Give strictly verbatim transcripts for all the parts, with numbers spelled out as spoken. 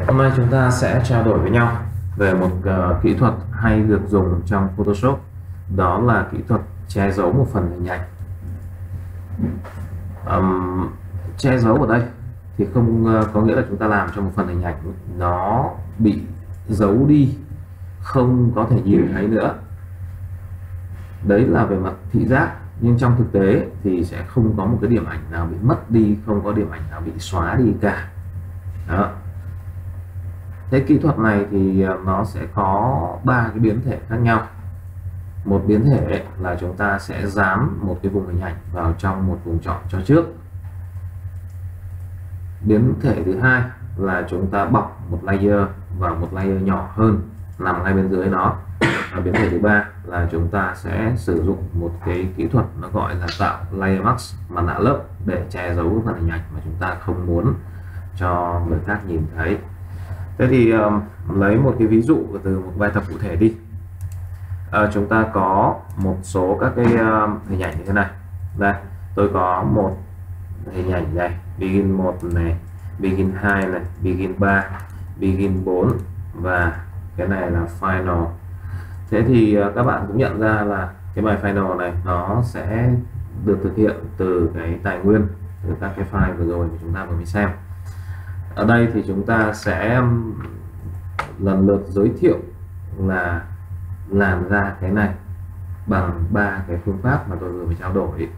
Hôm nay chúng ta sẽ trao đổi với nhau về một uh, kỹ thuật hay được dùng trong Photoshop, đó là kỹ thuật che giấu một phần hình ảnh. Um, che giấu ở đây thì không uh, có nghĩa là chúng ta làm cho một phần hình ảnh nó bị giấu đi, không có thể nhìn thấy nữa. Đấy là về mặt thị giác, nhưng trong thực tế thì sẽ không có một cái điểm ảnh nào bị mất đi, không có điểm ảnh nào bị xóa đi cả. Đó. Thế kỹ thuật này thì nó sẽ có ba cái biến thể khác nhau. Một biến thể là chúng ta sẽ dán một cái vùng hình ảnh vào trong một vùng chọn cho trước. Biến thể thứ hai là chúng ta bọc một layer và một layer nhỏ hơn nằm ngay bên dưới nó. Và biến thể thứ ba là chúng ta sẽ sử dụng một cái kỹ thuật nó gọi là tạo layer mask, mặt nạ lớp, để che giấu phần hình ảnh mà chúng ta không muốn cho người khác nhìn thấy. Thế thì um, lấy một cái ví dụ từ một bài tập cụ thể đi. À, chúng ta có một số các cái um, hình ảnh như thế này. Đây, tôi có một hình ảnh này, begin một này, begin hai này, begin ba, begin bốn và cái này là final. Thế thì uh, các bạn cũng nhận ra là cái bài final này nó sẽ được thực hiện từ cái tài nguyên, từ các cái file vừa rồi mà chúng ta vừa mới xem. Ở đây thì chúng ta sẽ lần lượt giới thiệu là làm ra cái này bằng ba cái phương pháp mà tôi vừa mới trao đổi.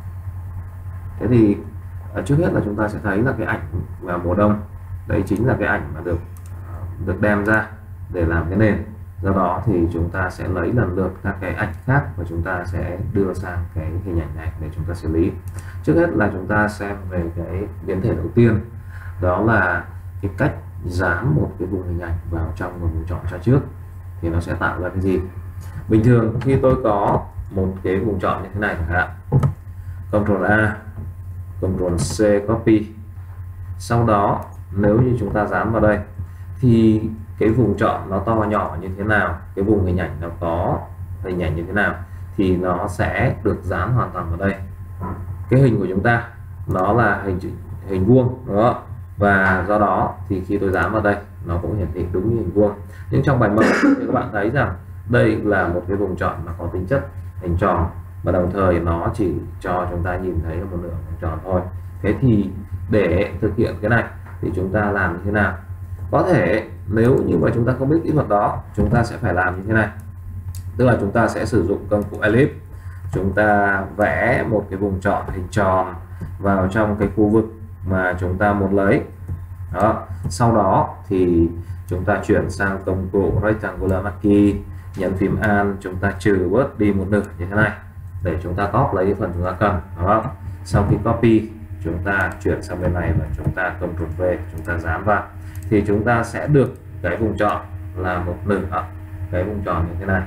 Thế thì trước hết là chúng ta sẽ thấy là cái ảnh vào mùa đông, đấy chính là cái ảnh mà được được đem ra để làm cái nền. Do đó thì chúng ta sẽ lấy lần lượt các cái ảnh khác và chúng ta sẽ đưa sang cái hình ảnh này để chúng ta xử lý. Trước hết là chúng ta xem về cái biến thể đầu tiên, đó là cái cách dán một cái vùng hình ảnh vào trong một vùng chọn cho trước thì nó sẽ tạo ra cái gì. Bình thường khi tôi có một cái vùng chọn như thế này chẳng hạn, Ctrl A, Ctrl C copy, sau đó nếu như chúng ta dán vào đây thì cái vùng chọn nó to nhỏ như thế nào, cái vùng hình ảnh nó có hình ảnh như thế nào thì nó sẽ được dán hoàn toàn vào đây. Cái hình của chúng ta nó là hình hình vuông đó, và do đó thì khi tôi dán vào đây nó cũng hiển thị đúng như hình vuông. Nhưng trong bài mẫu thì các bạn thấy rằng đây là một cái vùng chọn mà có tính chất hình tròn, và đồng thời nó chỉ cho chúng ta nhìn thấy một nửa vùng tròn thôi. Thế thì để thực hiện cái này thì chúng ta làm như thế nào? Có thể nếu như mà chúng ta không biết kỹ thuật đó, chúng ta sẽ phải làm như thế này, tức là chúng ta sẽ sử dụng công cụ ellipse, chúng ta vẽ một cái vùng chọn hình tròn vào trong cái khu vực mà chúng ta muốn lấy đó. Sau đó thì chúng ta chuyển sang công cụ rectangular marquee, nhấn phím Alt, chúng ta trừ bớt đi một nửa như thế này để chúng ta copy lấy cái phần chúng ta cần đó. Sau khi copy, chúng ta chuyển sang bên này và chúng ta Ctrl V, chúng ta dán vào thì chúng ta sẽ được cái vùng chọn là một nửa cái vùng tròn như thế này.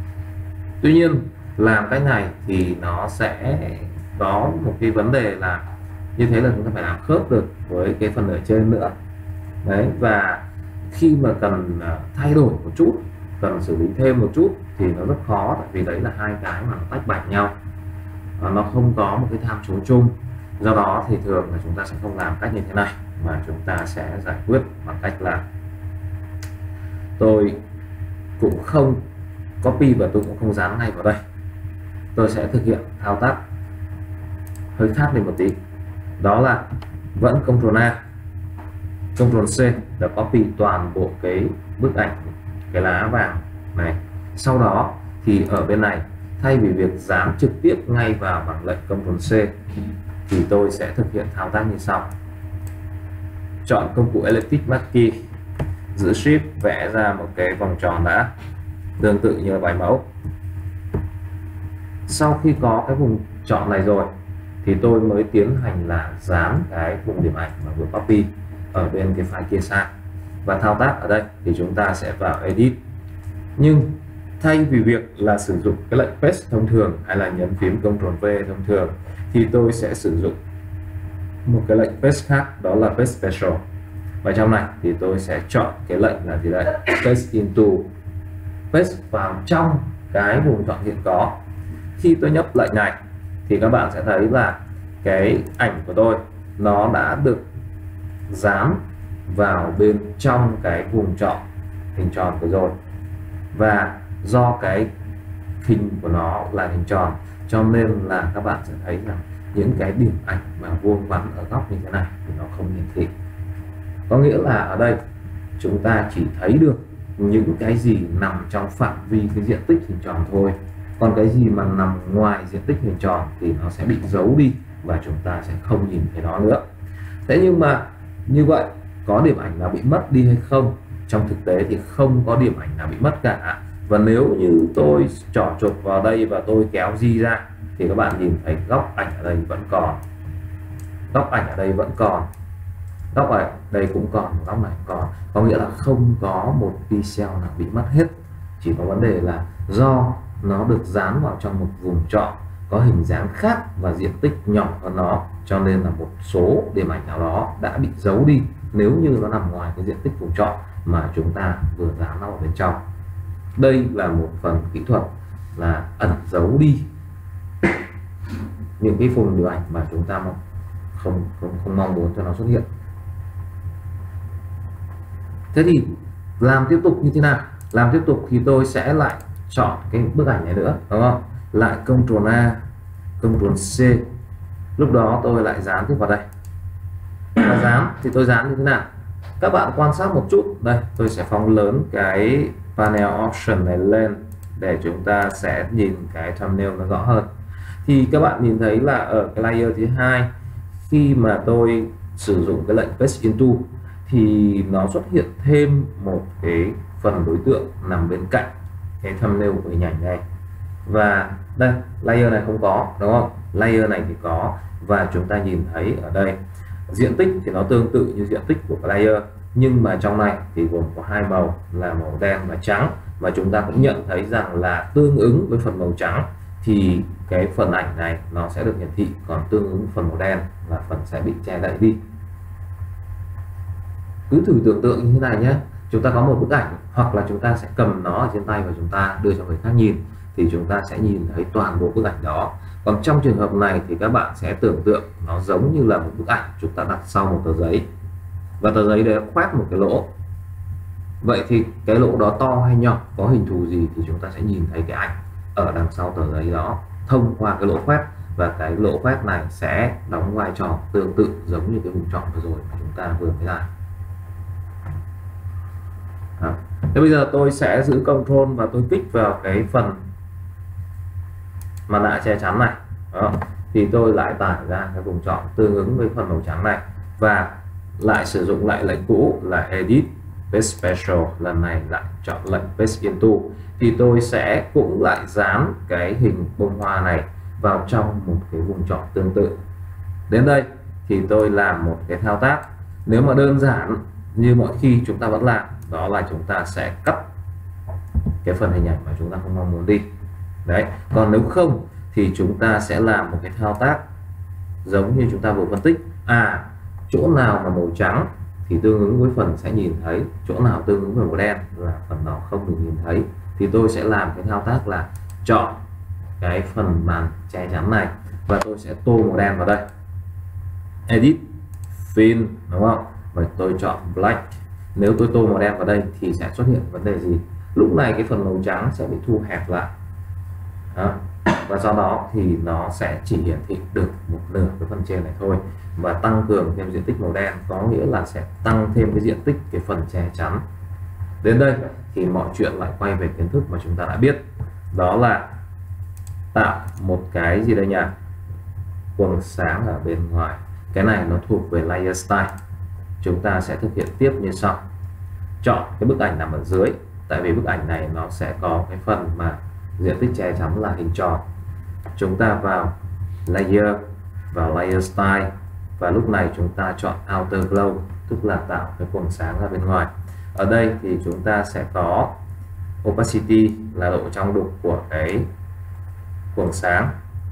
Tuy nhiên làm cách này thì nó sẽ có một cái vấn đề là như thế là chúng ta phải làm khớp được với cái phần ở trên nữa đấy, và khi mà cần thay đổi một chút, cần xử lý thêm một chút thì nó rất khó, tại vì đấy là hai cái mà nó tách bạch nhau, nó không có một cái tham số chung. Do đó thì thường là chúng ta sẽ không làm cách như thế này, mà chúng ta sẽ giải quyết bằng cách là tôi cũng không copy và tôi cũng không dán ngay vào đây, tôi sẽ thực hiện thao tác hơi khác đi một tí, đó là vẫn Ctrl A, Ctrl C để copy toàn bộ cái bức ảnh, cái lá vàng này. Sau đó thì ở bên này thay vì việc dán trực tiếp ngay vào bằng lệnh Ctrl C thì tôi sẽ thực hiện thao tác như sau. Chọn công cụ elliptic marquee, giữ Shift vẽ ra một cái vòng tròn đã, tương tự như bài mẫu. Sau khi có cái vùng chọn này rồi thì tôi mới tiến hành là dán cái vùng điểm ảnh mà vừa copy ở bên cái file kia sang, và thao tác ở đây thì chúng ta sẽ vào Edit. Nhưng thay vì việc là sử dụng cái lệnh Paste thông thường hay là nhấn phím Ctrl V thông thường thì tôi sẽ sử dụng một cái lệnh Paste khác, đó là Paste Special. Và trong này thì tôi sẽ chọn cái lệnh là gì đây? Paste into, paste vào trong cái vùng chọn hiện có. Khi tôi nhấp lệnh này thì các bạn sẽ thấy là cái ảnh của tôi nó đã được dán vào bên trong cái vùng chọn hình tròn vừa rồi, và do cái hình của nó là hình tròn cho nên là các bạn sẽ thấy rằng những cái điểm ảnh mà vuông vắn ở góc như thế này thì nó không hiển thị. Có nghĩa là ở đây chúng ta chỉ thấy được những cái gì nằm trong phạm vi cái diện tích hình tròn thôi, còn cái gì mà nằm ngoài diện tích hình tròn thì nó sẽ bị giấu đi và chúng ta sẽ không nhìn thấy nó nữa. Thế nhưng mà như vậy có điểm ảnh nào bị mất đi hay không? Trong thực tế thì không có điểm ảnh nào bị mất cả. Và nếu như tôi trỏ chuột vào đây và tôi kéo di ra thì các bạn nhìn thấy góc ảnh ở đây vẫn còn, góc ảnh ở đây vẫn còn, góc ở đây cũng còn, góc này còn, có nghĩa là không có một pixel nào bị mất hết. Chỉ có vấn đề là do nó được dán vào trong một vùng chọn có hình dáng khác và diện tích nhỏ hơn nó, cho nên là một số điểm ảnh nào đó đã bị giấu đi nếu như nó nằm ngoài cái diện tích vùng chọn mà chúng ta vừa dán nó ở bên trong. Đây là một phần kỹ thuật là ẩn giấu đi những cái vùng điều ảnh mà chúng ta không không không, không mong muốn cho nó xuất hiện. Thế thì làm tiếp tục như thế nào? Làm tiếp tục thì tôi sẽ lại chọn cái bức ảnh này nữa, đúng không? Lại Ctrl A, Ctrl C. Lúc đó tôi lại dán tiếp vào đây. Và dán thì tôi dán như thế nào? Các bạn quan sát một chút. Đây, tôi sẽ phóng lớn cái panel option này lên để chúng ta sẽ nhìn cái thumbnail nó rõ hơn. Thì các bạn nhìn thấy là ở cái layer thứ hai, khi mà tôi sử dụng cái lệnh Paste Into thì nó xuất hiện thêm một cái phần đối tượng nằm bên cạnh cái thumbnail của hình ảnh này. Và đây, layer này không có, đúng không? Layer này thì có, và chúng ta nhìn thấy ở đây diện tích thì nó tương tự như diện tích của cái layer, nhưng mà trong này thì gồm có hai màu là màu đen và trắng, và chúng ta cũng nhận thấy rằng là tương ứng với phần màu trắng thì cái phần ảnh này nó sẽ được hiển thị, còn tương ứng với phần màu đen là phần sẽ bị che đậy đi. Cứ thử tưởng tượng như thế này nhé, chúng ta có một bức ảnh hoặc là chúng ta sẽ cầm nó ở trên tay và chúng ta đưa cho người khác nhìn thì chúng ta sẽ nhìn thấy toàn bộ bức ảnh đó. Còn trong trường hợp này thì các bạn sẽ tưởng tượng nó giống như là một bức ảnh chúng ta đặt sau một tờ giấy, và tờ giấy đấy khoét một cái lỗ. Vậy thì cái lỗ đó to hay nhỏ, có hình thù gì thì chúng ta sẽ nhìn thấy cái ảnh ở đằng sau tờ giấy đó thông qua cái lỗ khoét, và cái lỗ khoét này sẽ đóng vai trò tương tự giống như cái vùng chọn vừa rồi mà chúng ta vừa mới làm. Đó. Thế bây giờ tôi sẽ giữ Ctrl và tôi kích vào cái phần mặt nạ che chắn này. Đó. Thì tôi lại tải ra cái vùng chọn tương ứng với phần màu trắng này và lại sử dụng lại lệnh cũ là Edit Paste Special, lần này lại chọn lệnh Paste Into, thì tôi sẽ cũng lại dán cái hình bông hoa này vào trong một cái vùng chọn tương tự. Đến đây thì tôi làm một cái thao tác, nếu mà đơn giản như mọi khi chúng ta vẫn làm, đó là chúng ta sẽ cắt cái phần hình ảnh mà chúng ta không mong muốn đi. Đấy, còn nếu không thì chúng ta sẽ làm một cái thao tác giống như chúng ta vừa phân tích. À, chỗ nào mà màu trắng thì tương ứng với phần sẽ nhìn thấy, chỗ nào tương ứng với màu đen là phần đó không được nhìn thấy. Thì tôi sẽ làm cái thao tác là chọn cái phần màn che chắn này và tôi sẽ tô màu đen vào đây, Edit, Fill, đúng không? Và tôi chọn Black. Nếu tôi tô màu đen vào đây thì sẽ xuất hiện vấn đề gì? Lúc này cái phần màu trắng sẽ bị thu hẹp lại. Đó. Và do đó thì nó sẽ chỉ hiển thị được một nửa cái phần trên này thôi, và tăng cường thêm diện tích màu đen có nghĩa là sẽ tăng thêm cái diện tích cái phần che chắn. Đến đây thì mọi chuyện lại quay về kiến thức mà chúng ta đã biết, đó là tạo một cái gì đây nhỉ, quầng sáng ở bên ngoài. Cái này nó thuộc về layer style. Chúng ta sẽ thực hiện tiếp như sau. Chọn cái bức ảnh nằm ở dưới, tại vì bức ảnh này nó sẽ có cái phần mà diện tích che chắn là hình tròn. Chúng ta vào layer, vào layer style, và lúc này chúng ta chọn outer glow, tức là tạo cái quầng sáng ra bên ngoài. Ở đây thì chúng ta sẽ có opacity là độ trong đục của cái quầng sáng,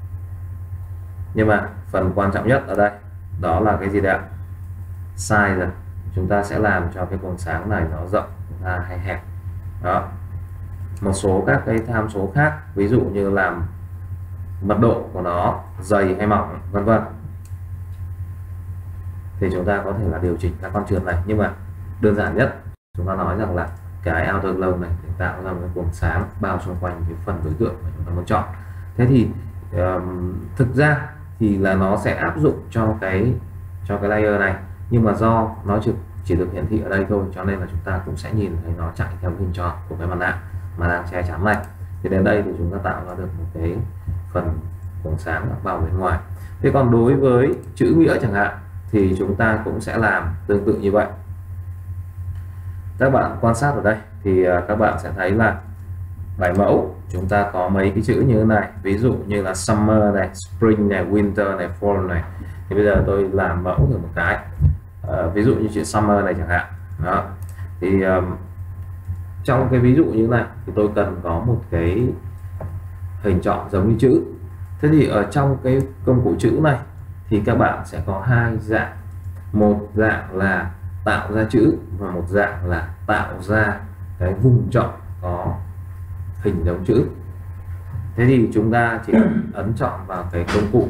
nhưng mà phần quan trọng nhất ở đây đó là cái gì đấy ạ? Size. Chúng ta sẽ làm cho cái quầng sáng này nó rộng ra hay hẹp. Đó. Một số các cái tham số khác, ví dụ như làm mật độ của nó dày hay mỏng, vân vân, thì chúng ta có thể là điều chỉnh các con trượt này. Nhưng mà đơn giản nhất chúng ta nói rằng là cái outer glow này để tạo ra một cái quầng sáng bao xung quanh cái phần đối tượng mà chúng ta muốn chọn. Thế thì um, thực ra thì là nó sẽ áp dụng cho cái cho cái layer này, nhưng mà do nó chỉ, chỉ được hiển thị ở đây thôi, cho nên là chúng ta cũng sẽ nhìn thấy nó chạy theo hình tròn của cái mặt nạ mà đang che chắn này. Thì đến đây thì chúng ta tạo ra được một cái phần quầng sáng bao bên ngoài. Thế còn đối với chữ nghĩa chẳng hạn thì chúng ta cũng sẽ làm tương tự như vậy. Các bạn quan sát ở đây thì các bạn sẽ thấy là bài mẫu chúng ta có mấy cái chữ như thế này, ví dụ như là summer này, spring này, winter này, fall này. Thì bây giờ tôi làm mẫu thử một cái, à, ví dụ như chữ summer này chẳng hạn. Đó. Thì um, trong cái ví dụ như thế này thì tôi cần có một cái hình chọn giống như chữ. Thế thì ở trong cái công cụ chữ này thì các bạn sẽ có hai dạng, một dạng là tạo ra chữ và một dạng là tạo ra cái vùng chọn có hình giống chữ. Thế thì chúng ta chỉ ấn chọn vào cái công cụ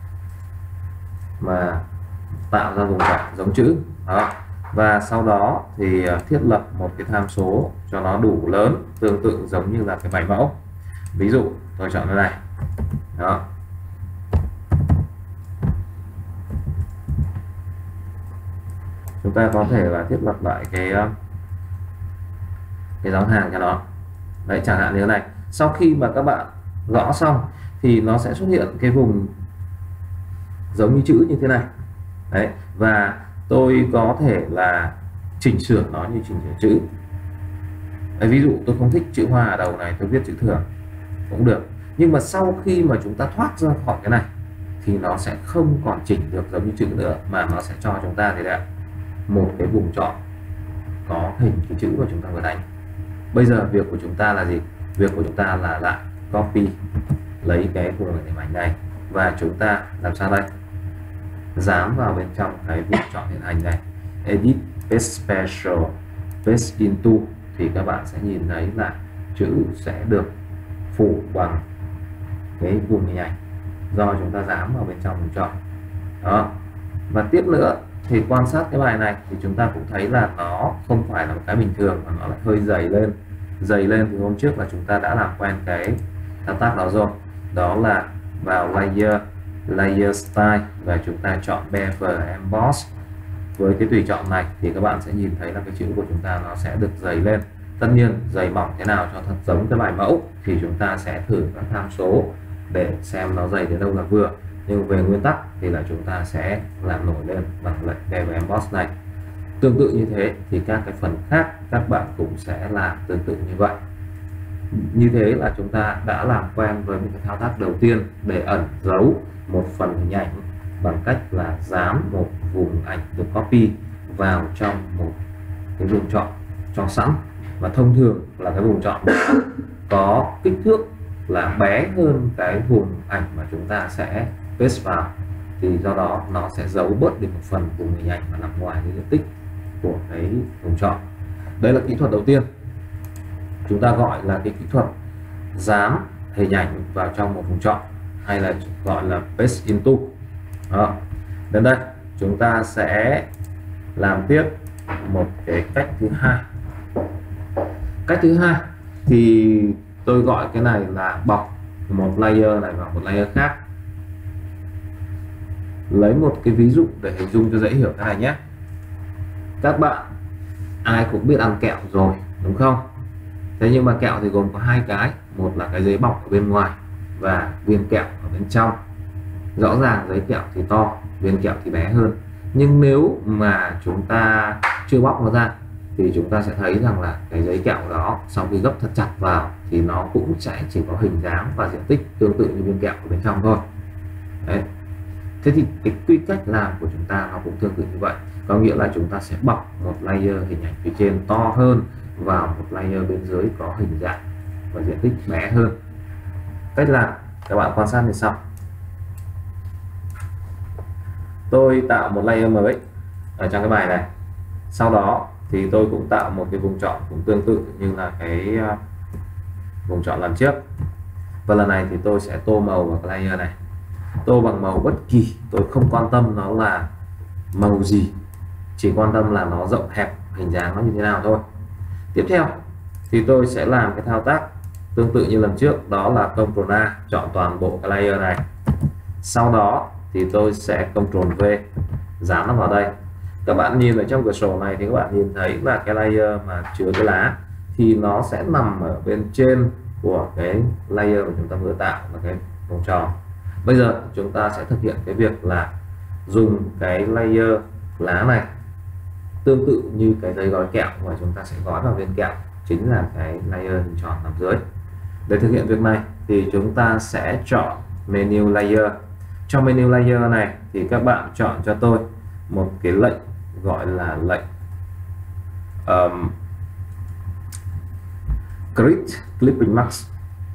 mà tạo ra vùng chọn giống chữ đó, và sau đó thì thiết lập một cái tham số cho nó đủ lớn, tương tự giống như là cái bài mẫu. Ví dụ tôi chọn cái này đó, chúng ta có thể là thiết lập lại cái cái dòng hàng cho nó đấy, chẳng hạn như thế này. Sau khi mà các bạn gõ xong thì nó sẽ xuất hiện cái vùng giống như chữ như thế này đấy, và tôi có thể là chỉnh sửa nó như chỉnh sửa chữ đấy. Ví dụ tôi không thích chữ hoa ở đầu này, tôi viết chữ thường cũng được, nhưng mà sau khi mà chúng ta thoát ra khỏi cái này thì nó sẽ không còn chỉnh được giống như chữ nữa, mà nó sẽ cho chúng ta thì đấy, một cái vùng chọn có hình cái chữ mà chúng ta vừa đánh. Bây giờ việc của chúng ta là gì? Việc của chúng ta là lại copy lấy cái vùng hình ảnh này và chúng ta làm sao đây? Dán vào bên trong cái vùng chọn hiện hành này, edit paste special paste into, thì các bạn sẽ nhìn thấy là chữ sẽ được phủ bằng cái vùng hình ảnh do chúng ta dán vào bên trong vùng chọn đó. Và tiếp nữa thì quan sát cái bài này thì chúng ta cũng thấy là nó không phải là một cái bình thường mà nó lại hơi dày lên. Dày lên thì hôm trước là chúng ta đã làm quen cái thao tác đó rồi, đó là vào layer, layer style và chúng ta chọn bevel emboss. Với cái tùy chọn này thì các bạn sẽ nhìn thấy là cái chữ của chúng ta nó sẽ được dày lên. Tất nhiên dày mỏng thế nào cho thật giống cái bài mẫu thì chúng ta sẽ thử các tham số để xem nó dày đến đâu là vừa, nhưng về nguyên tắc thì là chúng ta sẽ làm nổi lên bằng lệnh bevel emboss này. Tương tự như thế thì các cái phần khác các bạn cũng sẽ làm tương tự như vậy. Như thế là chúng ta đã làm quen với một cái thao tác đầu tiên để ẩn giấu một phần hình ảnh bằng cách là dán một vùng ảnh được copy vào trong một cái vùng chọn cho sẵn, và thông thường là cái vùng chọn có kích thước là bé hơn cái vùng ảnh mà chúng ta sẽ paste vào, thì do đó nó sẽ giấu bớt đi một phần vùng hình ảnh mà nằm ngoài cái diện tích của cái vùng chọn. Đây là kỹ thuật đầu tiên, chúng ta gọi là cái kỹ thuật dán hình ảnh vào trong một vùng chọn, hay là gọi là paste into đó. Đến đây chúng ta sẽ làm tiếp một cái cách thứ hai. Cách thứ hai thì tôi gọi cái này là bọc một layer này vào một layer khác. Lấy một cái ví dụ để hình dung cho dễ hiểu cái này nhé. Các bạn ai cũng biết ăn kẹo rồi đúng không? Thế nhưng mà kẹo thì gồm có hai cái, một là cái giấy bọc ở bên ngoài và viên kẹo ở bên trong. Rõ ràng giấy kẹo thì to, viên kẹo thì bé hơn, nhưng nếu mà chúng ta chưa bóc nó ra thì chúng ta sẽ thấy rằng là cái giấy kẹo đó sau khi gấp thật chặt vào thì nó cũng sẽ chỉ có hình dáng và diện tích tương tự như viên kẹo ở bên trong thôi. Đấy. Thế thì cái quy cách làm của chúng ta nó cũng tương tự như vậy, có nghĩa là chúng ta sẽ bọc một layer hình ảnh phía trên to hơn vào một layer bên dưới có hình dạng và diện tích bé hơn. Cách làm các bạn quan sát như sau. Tôi tạo một layer mới ở trong cái bài này, sau đó thì tôi cũng tạo một cái vùng chọn cũng tương tự như là cái vùng chọn lần trước, và lần này thì tôi sẽ tô màu vào cái layer này. Tô bằng màu bất kỳ, tôi không quan tâm nó là màu gì, chỉ quan tâm là nó rộng hẹp hình dáng nó như thế nào thôi. Tiếp theo thì tôi sẽ làm cái thao tác tương tự như lần trước, đó là Ctrl A chọn toàn bộ cái layer này. Sau đó thì tôi sẽ Ctrl V dán nó vào đây. Các bạn nhìn ở trong cửa sổ này thì các bạn nhìn thấy là cái layer mà chứa cái lá thì nó sẽ nằm ở bên trên của cái layer mà chúng ta vừa tạo là cái vòng tròn. Bây giờ chúng ta sẽ thực hiện cái việc là dùng cái layer lá này tương tự như cái giấy gói kẹo, và chúng ta sẽ gói vào viên kẹo, chính là cái layer hình tròn nằm dưới. Để thực hiện việc này thì chúng ta sẽ chọn menu layer. Trong menu layer này thì các bạn chọn cho tôi một cái lệnh gọi là lệnh um, Create Clipping Mask.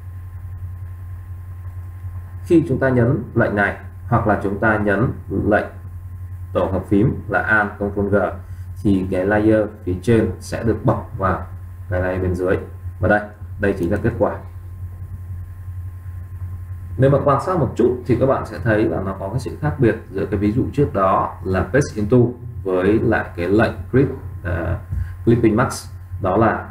Khi chúng ta nhấn lệnh này hoặc là chúng ta nhấn lệnh tổ hợp phím là Alt Ctrl G thì cái layer phía trên sẽ được bọc vào cái layer bên dưới, và đây đây chính là kết quả. Nếu mà quan sát một chút thì các bạn sẽ thấy là nó có cái sự khác biệt giữa cái ví dụ trước đó là Paste Into với lại cái lệnh Create uh, Clipping Mask, đó là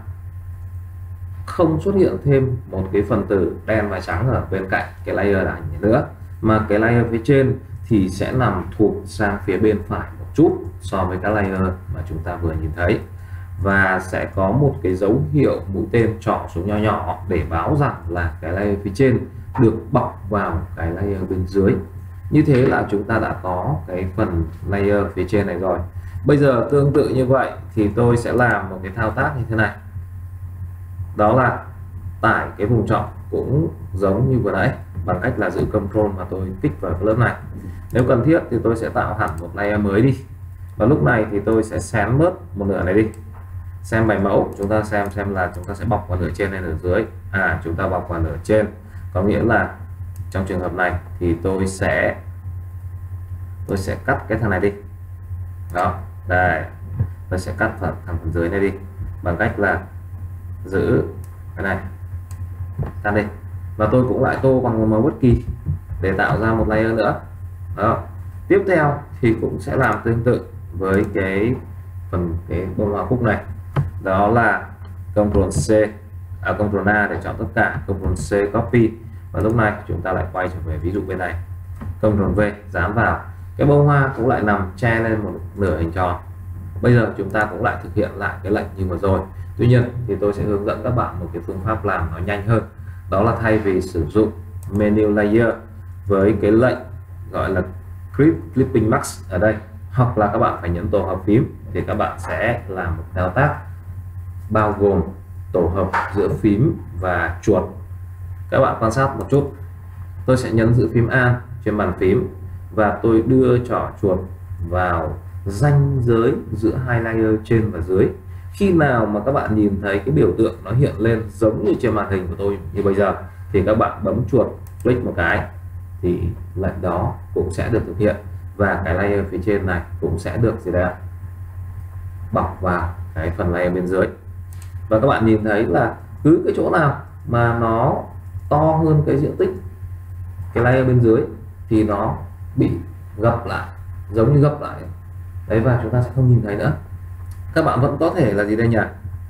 không xuất hiện thêm một cái phần tử đen và trắng ở bên cạnh cái layer ảnh nữa, mà cái layer phía trên thì sẽ nằm thuộc sang phía bên phải một chút so với cái layer mà chúng ta vừa nhìn thấy, và sẽ có một cái dấu hiệu mũi tên trỏ xuống nho nhỏ để báo rằng là cái layer phía trên được bọc vào cái layer bên dưới. Như thế là chúng ta đã có cái phần layer phía trên này rồi. Bây giờ tương tự như vậy thì tôi sẽ làm một cái thao tác như thế này, đó là tải cái vùng chọn cũng giống như vừa nãy bằng cách là giữ Ctrl mà tôi kích vào cái lớp này. Nếu cần thiết thì tôi sẽ tạo hẳn một layer mới đi, và lúc này thì tôi sẽ xén bớt một nửa này đi. Xem bài mẫu chúng ta xem xem là chúng ta sẽ bọc vào nửa trên hay nửa dưới. À, chúng ta bọc vào nửa trên, có nghĩa là trong trường hợp này thì tôi sẽ tôi sẽ cắt cái thằng này đi. Đó, đây, tôi sẽ cắt phần thằng phần dưới này đi bằng cách là giữ cái này, cắt đi, và tôi cũng lại tô bằng một màu bất kỳ để tạo ra một layer nữa. Đó, tiếp theo thì cũng sẽ làm tương tự với cái phần cái bông hoa cúc này, đó là Ctrl C à, Ctrl A để chọn tất cả, Ctrl C copy, và lúc này chúng ta lại quay trở về ví dụ bên này, Ctrl V dán vào. Cái bông hoa cũng lại nằm che lên một nửa hình tròn. Bây giờ chúng ta cũng lại thực hiện lại cái lệnh như vừa rồi. Tuy nhiên thì tôi sẽ hướng dẫn các bạn một cái phương pháp làm nó nhanh hơn, đó là thay vì sử dụng menu layer với cái lệnh gọi là Create Clipping Mask ở đây, hoặc là các bạn phải nhấn tổ hợp phím, thì các bạn sẽ làm một thao tác bao gồm tổ hợp giữa phím và chuột. Các bạn quan sát một chút, tôi sẽ nhấn giữ phím A trên bàn phím và tôi đưa trỏ chuột vào ranh giới giữa hai layer trên và dưới. Khi nào mà các bạn nhìn thấy cái biểu tượng nó hiện lên giống như trên màn hình của tôi như bây giờ thì các bạn bấm chuột click một cái thì lệnh đó cũng sẽ được thực hiện, và cái layer phía trên này cũng sẽ được gì đây bọc vào cái phần layer bên dưới. Và các bạn nhìn thấy là cứ cái chỗ nào mà nó to hơn cái diện tích cái layer bên dưới thì nó bị gập lại, giống như gập lại đấy, và chúng ta sẽ không nhìn thấy nữa. Các bạn vẫn có thể là gì đây nhỉ,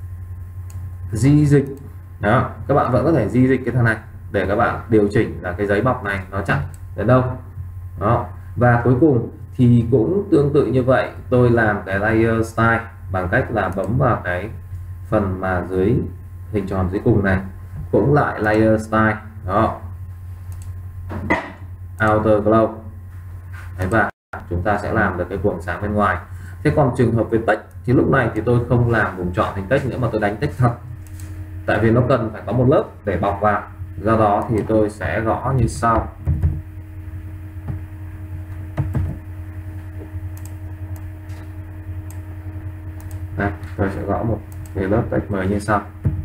di dịch đó, các bạn vẫn có thể di dịch cái thằng này để các bạn điều chỉnh là cái giấy bọc này nó chặn đến đâu đó. Và cuối cùng thì cũng tương tự như vậy, tôi làm cái layer style bằng cách là bấm vào cái phần mà dưới hình tròn dưới cùng này, cũng lại layer style đó, outer glow đấy, và chúng ta sẽ làm được cái quầng sáng bên ngoài. Thế còn trường hợp về text thì lúc này thì tôi không làm vùng chọn thành text nữa mà tôi đánh text thật, tại vì nó cần phải có một lớp để bọc vào. Do đó thì tôi sẽ gõ như sau. Đây, tôi sẽ gõ một cái lớp text mới như sau.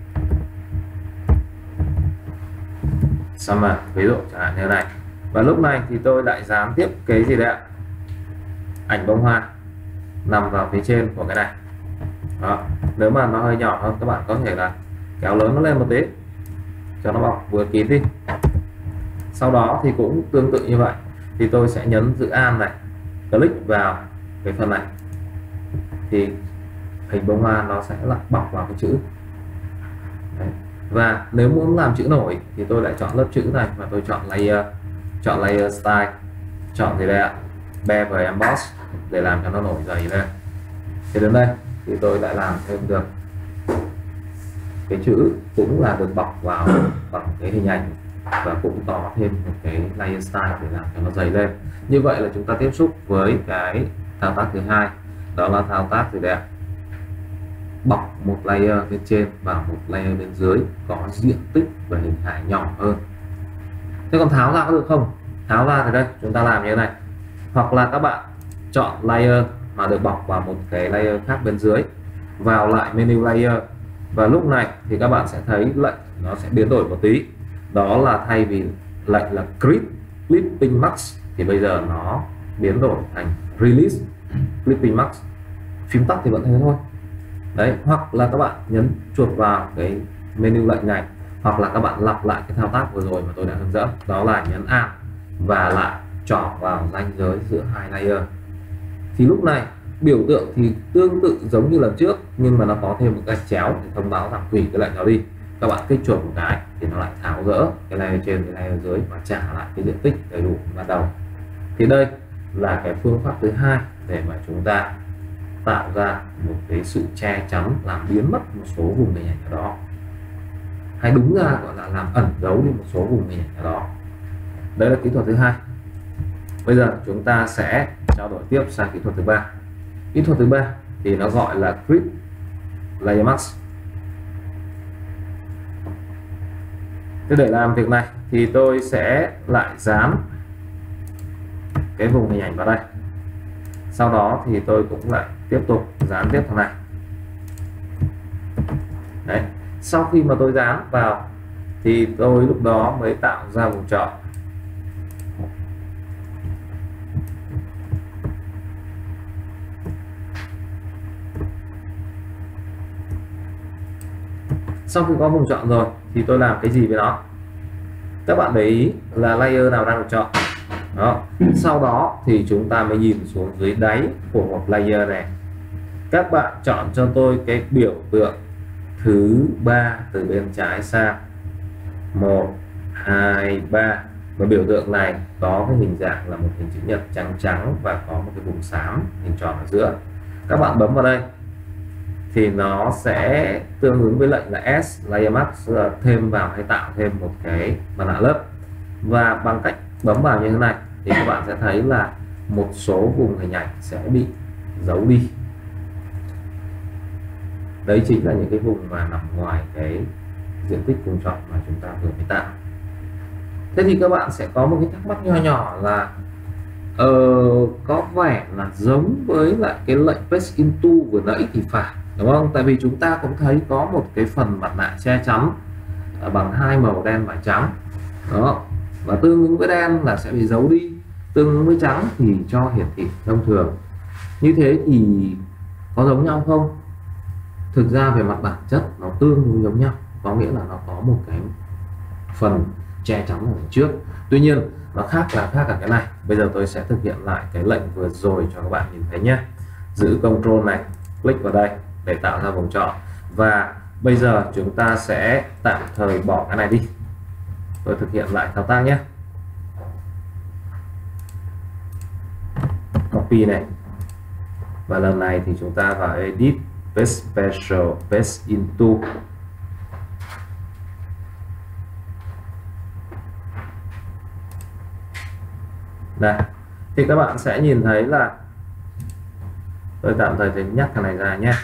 Summer, ví dụ chẳng hạn như này. Và lúc này thì tôi lại dán tiếp cái gì đấy ạ, ảnh bông hoa nằm vào phía trên của cái này đó. Nếu mà nó hơi nhỏ hơn các bạn có thể là kéo lớn nó lên một tí cho nó bọc vừa kín đi. Sau đó thì cũng tương tự như vậy, thì tôi sẽ nhấn giữ An này, click vào cái phần này thì hình bông hoa nó sẽ lại bọc vào cái chữ. Đấy. Và nếu muốn làm chữ nổi thì tôi lại chọn lớp chữ này và tôi chọn layer, chọn layer style, chọn gì đây ạ, bevel emboss để làm cho nó nổi dày lên. Thì đến đây thì tôi lại làm thêm được cái chữ cũng là được bọc vào bằng cái hình ảnh và cũng có thêm một cái layer style để làm cho nó dày lên. Như vậy là chúng ta tiếp xúc với cái thao tác thứ hai, đó là thao tác gì đây ạ, bọc một layer bên trên và một layer bên dưới có diện tích và hình hài nhỏ hơn. Thế còn tháo ra có được không? Tháo ra thì đây chúng ta làm như thế này, hoặc là các bạn chọn layer mà được bọc vào một cái layer khác bên dưới, vào lại menu layer, và lúc này thì các bạn sẽ thấy lệnh nó sẽ biến đổi một tí, đó là thay vì lệnh là clip clipping max thì bây giờ nó biến đổi thành release clipping max. Phím tắt thì vẫn thế thôi. Đấy, hoặc là các bạn nhấn chuột vào cái menu lệnh này, hoặc là các bạn lặp lại cái thao tác vừa rồi mà tôi đã hướng dẫn, đó là nhấn Alt và lại chọn vào ranh giới giữa hai layer. Thì lúc này biểu tượng thì tương tự giống như lần trước, nhưng mà nó có thêm một cái chéo để thông báo rằng hủy cái lệnh đó đi. Các bạn kích chuột một cái thì nó lại tháo gỡ cái layer trên cái layer dưới và trả lại cái diện tích đầy đủ ban đầu. Thì đây là cái phương pháp thứ hai để mà chúng ta tạo ra một cái sự che chắn, làm biến mất một số vùng hình ảnh ở đó, hay đúng ra gọi là làm ẩn giấu đi một số vùng hình ảnh ở đó. Đấy là kỹ thuật thứ hai. Bây giờ chúng ta sẽ trao đổi tiếp sang kỹ thuật thứ ba. Kỹ thuật thứ ba thì nó gọi là Clip Layer Mask. Thế để làm việc này thì tôi sẽ lại dán cái vùng hình ảnh vào đây. Sau đó thì tôi cũng lại tiếp tục dán tiếp thằng này. Đấy. Sau khi mà tôi dán vào thì tôi lúc đó mới tạo ra vùng chọn. Sau khi có vùng chọn rồi thì tôi làm cái gì với nó? Các bạn để ý là layer nào đang được chọn. Đó. Sau đó thì chúng ta mới nhìn xuống dưới đáy của một layer này. Các bạn chọn cho tôi cái biểu tượng thứ ba từ bên trái sang. một, hai, ba. Và biểu tượng này có cái hình dạng là một hình chữ nhật trắng trắng và có một cái vùng xám hình tròn ở giữa. Các bạn bấm vào đây thì nó sẽ tương ứng với lệnh là S Layer Mask, thêm vào hay tạo thêm một cái mặt nạ lớp. Và bằng cách bấm vào như thế này thì các bạn sẽ thấy là một số vùng hình ảnh sẽ bị giấu đi. Đấy chính là những cái vùng mà nằm ngoài cái diện tích vùng chọn mà chúng ta vừa mới tạo. Thế thì các bạn sẽ có một cái thắc mắc nho nhỏ là uh, có vẻ là giống với lại cái lệnh Paste Into vừa nãy thì phải, đúng không? Tại vì chúng ta cũng thấy có một cái phần mặt nạ che chắn uh, bằng hai màu đen và trắng. Đó. Và tương ứng với đen là sẽ bị giấu đi, tương ứng với trắng thì cho hiển thị thông thường. Như thế thì có giống nhau không? Thực ra về mặt bản chất nó tương đối giống nhau, có nghĩa là nó có một cái phần che chắn ở trước. Tuy nhiên nó khác là khác ở cái này. Bây giờ tôi sẽ thực hiện lại cái lệnh vừa rồi cho các bạn nhìn thấy nhé. Giữ Ctrl này, click vào đây để tạo ra vùng chọn. Và bây giờ chúng ta sẽ tạm thời bỏ cái này đi. Tôi thực hiện lại thao tác nhé. Copy này. Và lần này thì chúng ta vào Edit, Paste Special, Paste Into. Đây. Thì các bạn sẽ nhìn thấy là tôi tạm thời tính nhắc cái này ra nhé.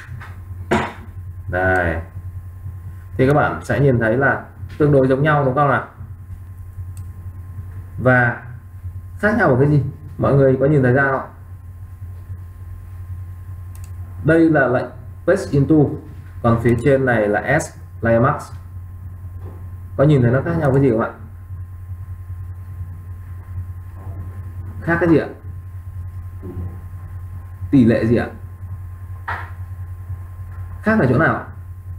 Đây. Thì các bạn sẽ nhìn thấy là tương đối giống nhau đúng không nào? Và khác nhau ở cái gì? Mọi người có nhìn thấy ra không? Đây là lệnh Paste Into, còn phía trên này là S Layer Mask. Có nhìn thấy nó khác nhau cái gì không ạ? Khác cái gì ạ? Tỷ lệ gì ạ? Khác ở chỗ nào ạ?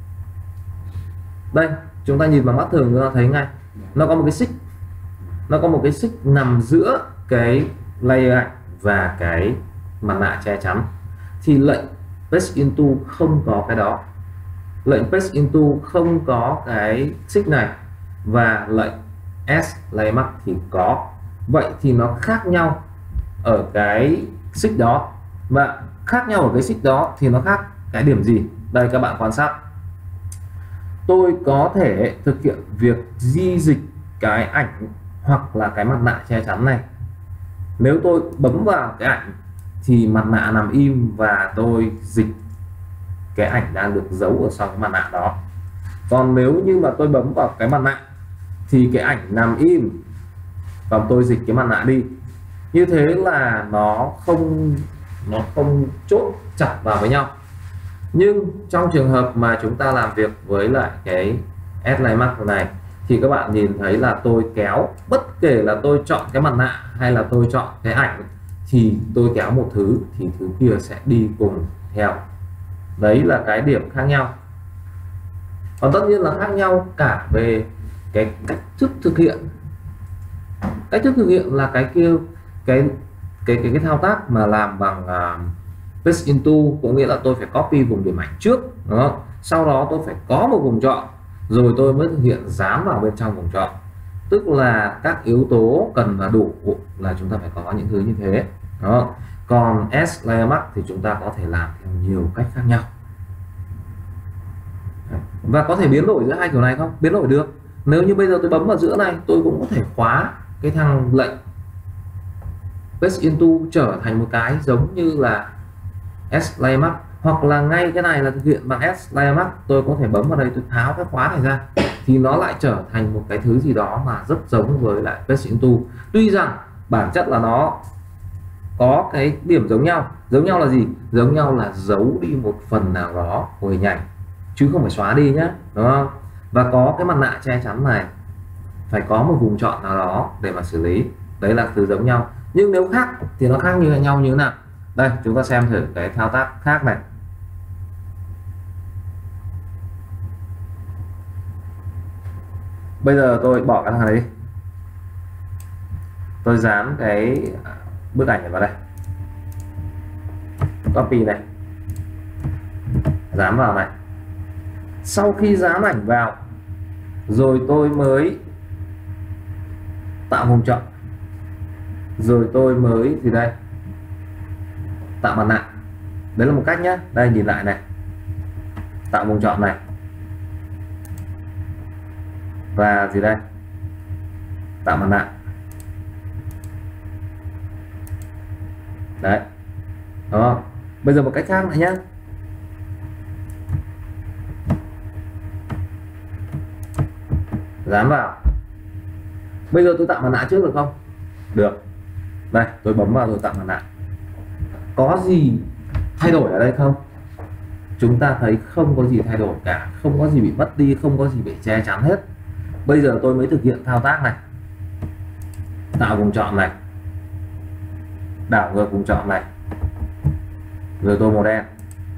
Đây, chúng ta nhìn bằng mắt thường chúng ta thấy ngay. Nó có một cái xích. Nó có một cái xích nằm giữa cái layer ảnh và cái mặt nạ che chắn. Thì lệnh paste into không có cái đó, lệnh paste into không có cái xích này, và lệnh add layer mask thì có. Vậy thì nó khác nhau ở cái xích đó, và khác nhau ở cái xích đó thì nó khác cái điểm gì? Đây các bạn quan sát, tôi có thể thực hiện việc di dịch cái ảnh hoặc là cái mặt nạ che chắn này. Nếu tôi bấm vào cái ảnh thì mặt nạ nằm im và tôi dịch cái ảnh đang được giấu ở sau cái mặt nạ đó. Còn nếu như mà tôi bấm vào cái mặt nạ thì cái ảnh nằm im và tôi dịch cái mặt nạ đi. Như thế là nó không nó không chốt chặt vào với nhau. Nhưng trong trường hợp mà chúng ta làm việc với lại cái add layer mask này thì các bạn nhìn thấy là tôi kéo, bất kể là tôi chọn cái mặt nạ hay là tôi chọn cái ảnh thì tôi kéo một thứ thì thứ kia sẽ đi cùng theo. Đấy là cái điểm khác nhau. Còn tất nhiên là khác nhau cả về cái cách thức thực hiện. Cách thức thực hiện là cái kia cái cái cái, cái thao tác mà làm bằng uh, paste into, có nghĩa là tôi phải copy vùng điểm ảnh trước đó, sau đó tôi phải có một vùng chọn rồi tôi mới thực hiện dán vào bên trong vùng chọn. Tức là các yếu tố cần là đủ là chúng ta phải có những thứ như thế đó. Còn add layer mask thì chúng ta có thể làm theo nhiều cách khác nhau. Và có thể biến đổi giữa hai kiểu này không? Biến đổi được. Nếu như bây giờ tôi bấm vào giữa này, tôi cũng có thể khóa cái thằng lệnh paste into trở thành một cái giống như là add layer mask, hoặc là ngay cái này là thực hiện bằng add layer mask, tôi có thể bấm vào đây, tôi tháo cái khóa này ra thì nó lại trở thành một cái thứ gì đó mà rất giống với lại paste into. Tuy rằng bản chất là nó có cái điểm giống nhau. Giống nhau là gì? Giống nhau là giấu đi một phần nào đó của hình ảnh chứ không phải xóa đi nhé, đúng không? Và có cái mặt nạ che chắn này, phải có một vùng chọn nào đó để mà xử lý. Đấy là thứ giống nhau. Nhưng nếu khác thì nó khác như nhau như thế nào? Đây, chúng ta xem thử cái thao tác khác này. Bây giờ tôi bỏ cái thằng này đi, tôi dán cái bức ảnh này vào đây, copy này, dán vào này. Sau khi dán ảnh vào rồi tôi mới tạo vùng chọn, rồi tôi mới gì đây, tạo mặt nạ. Đấy là một cách nhé. Đây nhìn lại này, tạo vùng chọn này, và gì đây, tạo mặt nạ. Đấy đó. Bây giờ một cách khác nữa nhé. Dán vào. Bây giờ tôi tạo mặt nạ trước được không? Được. Đây tôi bấm vào rồi tạo mặt nạ. Có gì thay đổi ở đây không? Chúng ta thấy không có gì thay đổi cả, không có gì bị mất đi, không có gì bị che chắn hết. Bây giờ tôi mới thực hiện thao tác này, tạo vùng chọn này, đảo ngược vùng chọn này, rồi tô màu đen.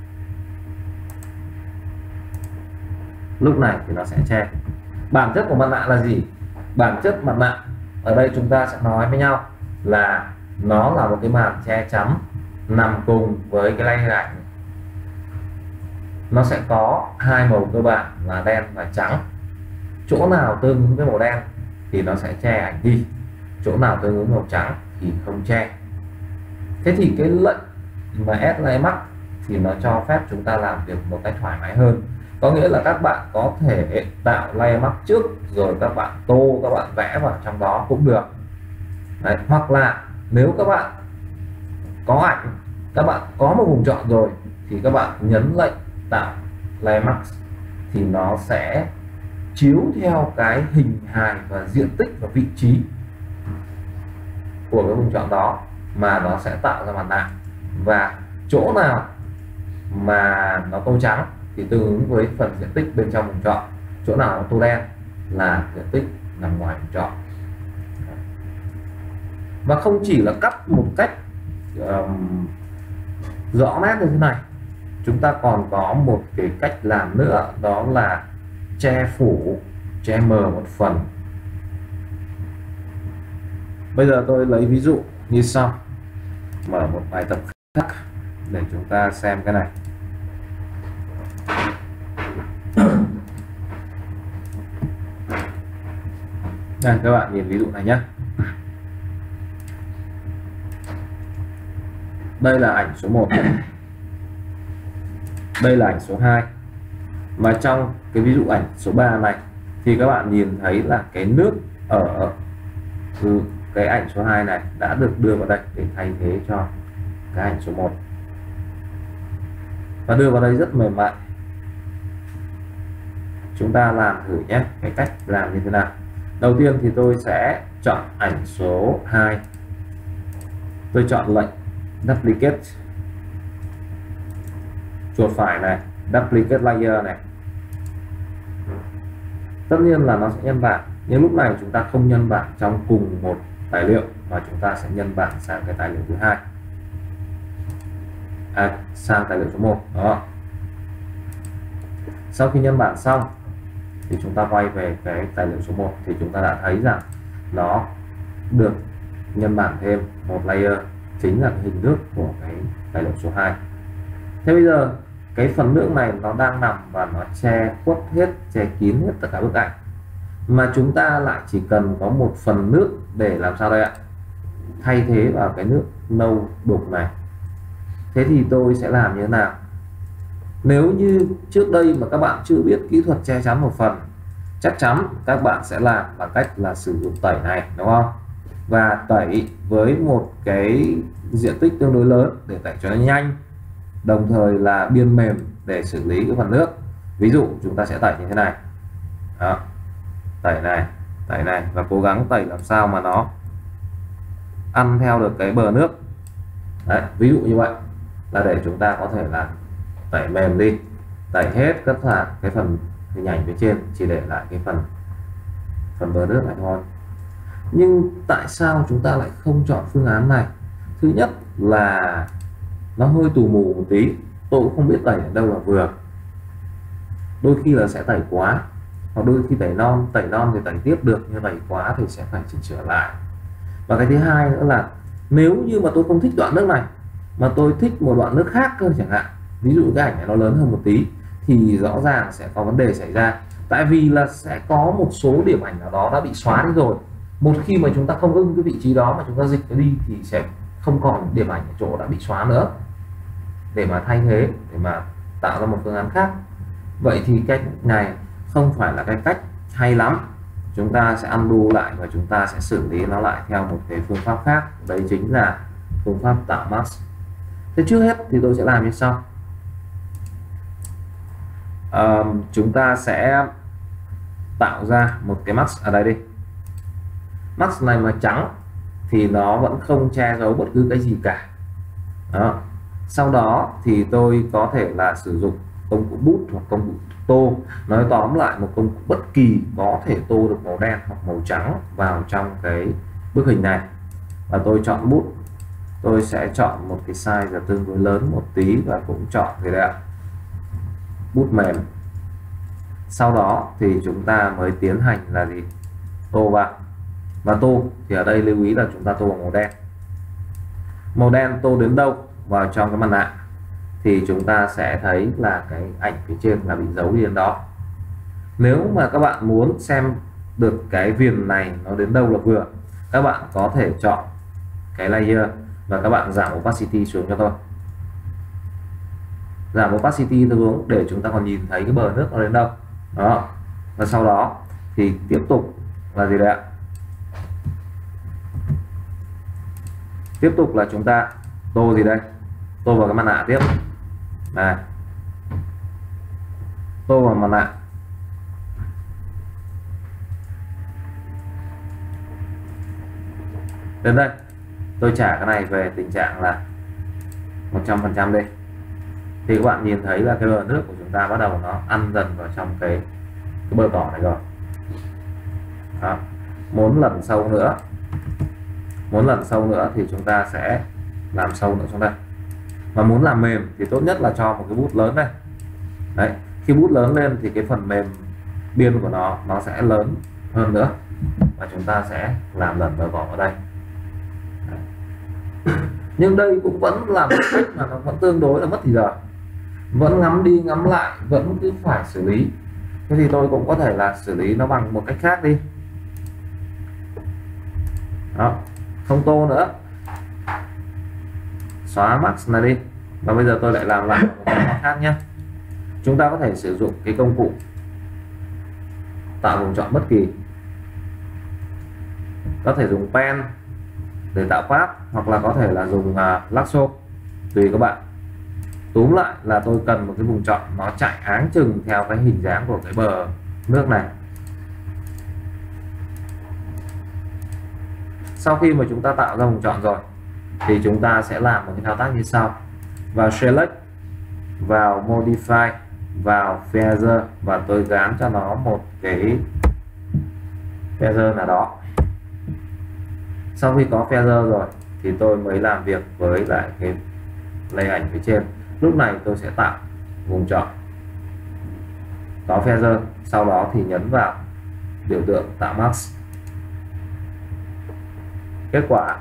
Lúc này thì nó sẽ che. Bản chất của mặt nạ là gì? Bản chất mặt nạ ở đây chúng ta sẽ nói với nhau là nó là một cái màn che chắn nằm cùng với cái layer ảnh. Nó sẽ có hai màu cơ bản là đen và trắng. Chỗ nào tương ứng với màu đen thì nó sẽ che ảnh đi, chỗ nào tương ứng màu trắng thì không che. Thế thì cái lệnh mà add layer mask thì nó cho phép chúng ta làm việc một cách thoải mái hơn. Có nghĩa là các bạn có thể tạo layer mask trước rồi các bạn tô, các bạn vẽ vào trong đó cũng được. Đấy. Hoặc là nếu các bạn có ảnh, các bạn có một vùng chọn rồi thì các bạn nhấn lệnh tạo layer mask thì nó sẽ chiếu theo cái hình hài và diện tích và vị trí của cái vùng chọn đó mà nó sẽ tạo ra mặt nạ. Và chỗ nào mà nó tô trắng thì tương ứng với phần diện tích bên trong vùng chọn, chỗ nào nó tô đen là diện tích nằm ngoài vùng chọn. Và không chỉ là cắt một cách um, rõ nét như thế này, chúng ta còn có một cái cách làm nữa, đó là che phủ, che mờ một phần. Bây giờ tôi lấy ví dụ như sau, mở một bài tập khác để chúng ta xem cái này. Đây các bạn nhìn ví dụ này nhé. Đây là ảnh số một, đây là ảnh số hai. Mà trong cái ví dụ ảnh số ba này thì các bạn nhìn thấy là cái nước ở cái ảnh số hai này đã được đưa vào đây để thay thế cho cái ảnh số một, và đưa vào đây rất mềm mại. Chúng ta làm thử nhé, cái cách làm như thế nào. Đầu tiên thì tôi sẽ chọn ảnh số hai, tôi chọn lệnh duplicate, chuột phải này, duplicate layer này. Tất nhiên là nó sẽ nhân bản, nhưng lúc này chúng ta không nhân bản trong cùng một tài liệu mà chúng ta sẽ nhân bản sang cái tài liệu thứ hai, à, sang tài liệu số một. Đó. Sau khi nhân bản xong thì chúng ta quay về cái tài liệu số một thì chúng ta đã thấy rằng nó được nhân bản thêm một layer, chính là cái hình nước của cái tài liệu số hai. Thế bây giờ cái phần nước này nó đang nằm và nó che khuất hết, che kín hết tất cả bức ảnh, mà chúng ta lại chỉ cần có một phần nước để làm sao đây ạ, thay thế vào cái nước nâu đục này. Thế thì tôi sẽ làm như thế nào? Nếu như trước đây mà các bạn chưa biết kỹ thuật che chắn một phần, chắc chắn các bạn sẽ làm bằng cách là sử dụng tẩy này, đúng không? Và tẩy với một cái diện tích tương đối lớn để tẩy cho nó nhanh, đồng thời là biên mềm để xử lý cái phần nước. Ví dụ chúng ta sẽ tẩy như thế này. Đó. Tẩy này, tẩy này, và cố gắng tẩy làm sao mà nó ăn theo được cái bờ nước. Đấy, ví dụ như vậy là để chúng ta có thể là tẩy mềm đi, tẩy hết tất cả cái phần hình ảnh phía trên, chỉ để lại cái phần phần bờ nước này thôi. Nhưng tại sao chúng ta lại không chọn phương án này? Thứ nhất là nó hơi tù mù một tí, tôi cũng không biết tẩy ở đâu là vừa. Đôi khi là sẽ tẩy quá, hoặc đôi khi tẩy non, tẩy non thì tẩy tiếp được, nhưng tẩy quá thì sẽ phải chỉnh sửa lại. Và cái thứ hai nữa là nếu như mà tôi không thích đoạn nước này mà tôi thích một đoạn nước khác cơ chẳng hạn, ví dụ cái ảnh này nó lớn hơn một tí, thì rõ ràng sẽ có vấn đề xảy ra. Tại vì là sẽ có một số điểm ảnh nào đó đã bị xóa đi rồi. Một khi mà chúng ta không ưng cái vị trí đó mà chúng ta dịch nó đi thì sẽ không còn điểm ảnh ở chỗ đã bị xóa nữa, để mà thay thế, để mà tạo ra một phương án khác. Vậy thì cách này không phải là cái cách hay lắm. Chúng ta sẽ undo lại và chúng ta sẽ xử lý nó lại theo một cái phương pháp khác, đấy chính là phương pháp tạo mask. Thế trước hết thì tôi sẽ làm như sau. À, chúng ta sẽ tạo ra một cái mask ở đây đi. Mask này mà trắng thì nó vẫn không che giấu bất cứ cái gì cả. Đó. Sau đó thì tôi có thể là sử dụng công cụ bút hoặc công cụ tô. Nói tóm lại, một công cụ bất kỳ có thể tô được màu đen hoặc màu trắng vào trong cái bức hình này. Và tôi chọn bút, tôi sẽ chọn một cái size là tương đối lớn một tí, và cũng chọn cái đấy ạ, bút mềm. Sau đó thì chúng ta mới tiến hành là gì, tô vào. Và tô thì ở đây lưu ý là chúng ta tô bằng màu đen. Màu đen tô đến đâu vào trong cái mặt nạ thì chúng ta sẽ thấy là cái ảnh phía trên là bị giấu đi đến đó. Nếu mà các bạn muốn xem được cái viền này nó đến đâu là vừa, các bạn có thể chọn cái layer và các bạn giảm opacity xuống cho tôi. Giảm opacity xuống để chúng ta còn nhìn thấy cái bờ nước nó đến đâu. Đó. Và sau đó thì tiếp tục là gì đấy ạ? Tiếp tục là chúng ta tô gì đây? Tô vào cái mặt nạ tiếp. Này. Tô vào mặt nạ. Đến đây tôi trả cái này về tình trạng là một trăm phần trăm đi, thì các bạn nhìn thấy là cái bờ nước của chúng ta bắt đầu nó ăn dần vào trong cái, cái bờ cỏ này rồi. Đó. Muốn lần sâu nữa, muốn lần sâu nữa thì chúng ta sẽ làm sâu nữa xuống đây. Mà muốn làm mềm thì tốt nhất là cho một cái bút lớn đây. Đấy, khi bút lớn lên thì cái phần mềm biên của nó nó sẽ lớn hơn nữa, và chúng ta sẽ làm lần bờ cỏ ở đây. Đấy. Nhưng đây cũng vẫn là một cách mà nó vẫn tương đối là mất thì giờ, vẫn ngắm đi ngắm lại, vẫn cứ phải xử lý. Thế thì tôi cũng có thể là xử lý nó bằng một cách khác đi. Đó, không tô nữa, xóa max này đi, và bây giờ tôi lại làm lại một cái khác nhé. Chúng ta có thể sử dụng cái công cụ tạo vùng chọn bất kỳ, có thể dùng pen để tạo path, hoặc là có thể là dùng uh, lasso, tùy các bạn. Túm lại là tôi cần một cái vùng chọn nó chạy áng chừng theo cái hình dáng của cái bờ nước này. Sau khi mà chúng ta tạo ra vùng chọn rồi thì chúng ta sẽ làm một cái thao tác như sau: vào select, vào modify, vào feather, và tôi gán cho nó một cái feather nào đó. Sau khi có feather rồi thì tôi mới làm việc với lại cái lay ảnh phía trên. Lúc này tôi sẽ tạo vùng chọn có feather, sau đó thì nhấn vào biểu tượng tạo mask. Kết quả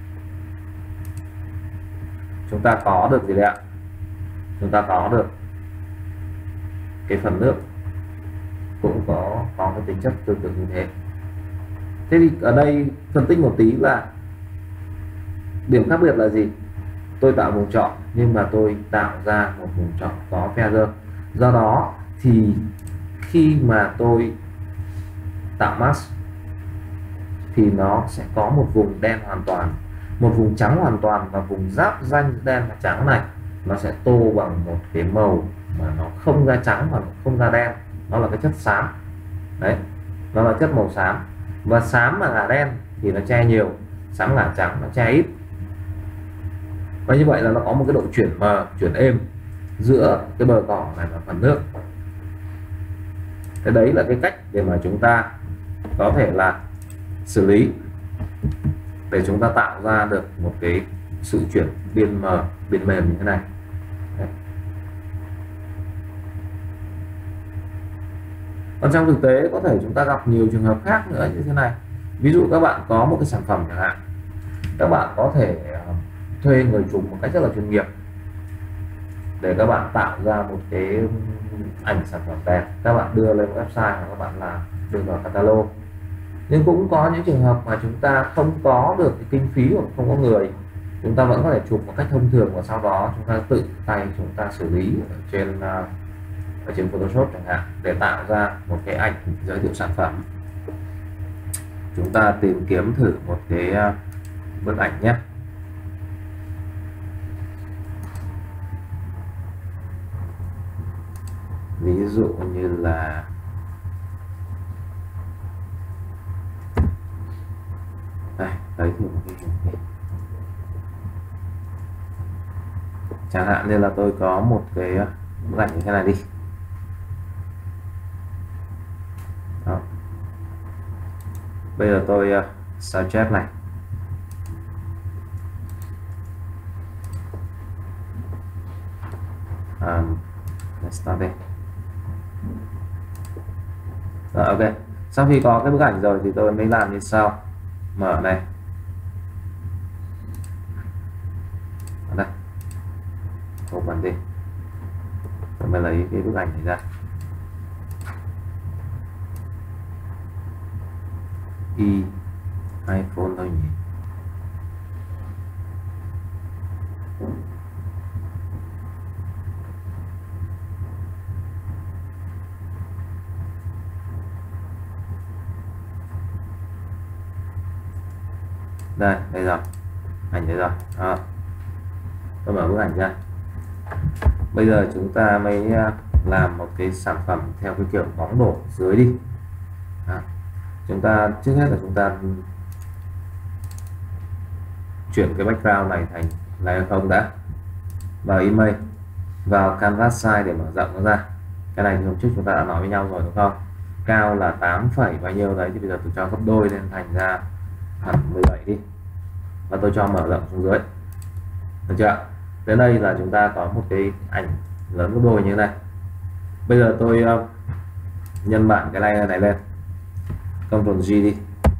chúng ta có được gì đấy ạ? Chúng ta có được cái phần nước cũng có có cái tính chất tương tự như thế. Thế thì ở đây phân tích một tí là điểm khác biệt là gì? Tôi tạo vùng chọn nhưng mà tôi tạo ra một vùng chọn có feather. Do đó thì khi mà tôi tạo mask thì nó sẽ có một vùng đen hoàn toàn, một vùng trắng hoàn toàn, và vùng giáp ranh đen và trắng này nó sẽ tô bằng một cái màu mà nó không ra trắng và không ra đen, nó là cái chất xám. Đấy, nó là chất màu xám, và xám mà ngả đen thì nó che nhiều, xám ngả trắng nó che ít. Và như vậy là nó có một cái độ chuyển mờ, chuyển êm giữa cái bờ cỏ này và phần nước. Cái đấy là cái cách để mà chúng ta có thể là xử lý để chúng ta tạo ra được một cái sự chuyển biên mờ, biên mềm như thế này. Đấy. Còn trong thực tế có thể chúng ta gặp nhiều trường hợp khác nữa như thế này. Ví dụ các bạn có một cái sản phẩm chẳng hạn, các bạn có thể thuê người chụp một cách rất là chuyên nghiệp để các bạn tạo ra một cái ảnh sản phẩm đẹp, các bạn đưa lên website và các bạn là đưa vào catalog. Nhưng cũng có những trường hợp mà chúng ta không có được cái kinh phí hoặc không có người, chúng ta vẫn có thể chụp một cách thông thường và sau đó chúng ta tự tay chúng ta xử lý ở trên ở trên Photoshop chẳng hạn để tạo ra một cái ảnh giới thiệu sản phẩm. Chúng ta tìm kiếm thử một cái bức ảnh nhé. Ví dụ như là đây, lấy thử một cái hình này. Chẳng hạn như là tôi có một cái bức ảnh như thế này đi. Đó. Bây giờ tôi uh, suggest này. Um, let's start đây. Rồi, ok. Sau khi có cái bức ảnh rồi thì tôi mới làm như sau. Mở này. Ở đây. Open đi. Tôi mới lấy cái bức ảnh này ra. Y iPhone thôi nhỉ. Đây, đây rồi, ảnh đây rồi. Đó. Tôi mở bức ảnh ra. Bây giờ chúng ta mới làm một cái sản phẩm theo cái kiểu bóng đổ dưới đi. Đó. Chúng ta trước hết là chúng ta chuyển cái background này thành layer không đã. Vào image, vào canvas size để mở rộng nó ra. Cái này thì hôm trước chúng ta đã nói với nhau rồi đúng không? Cao là tám phẩy bao nhiêu đấy thì bây giờ tôi cho gấp đôi lên thành ra hẳn mười bảy đi, và tôi cho mở rộng xuống dưới, được chưa? Đến đây là chúng ta có một cái ảnh lớn gấp đôi như thế này. Bây giờ tôi uh, nhân bản cái layer này lên, Ctrl G đi,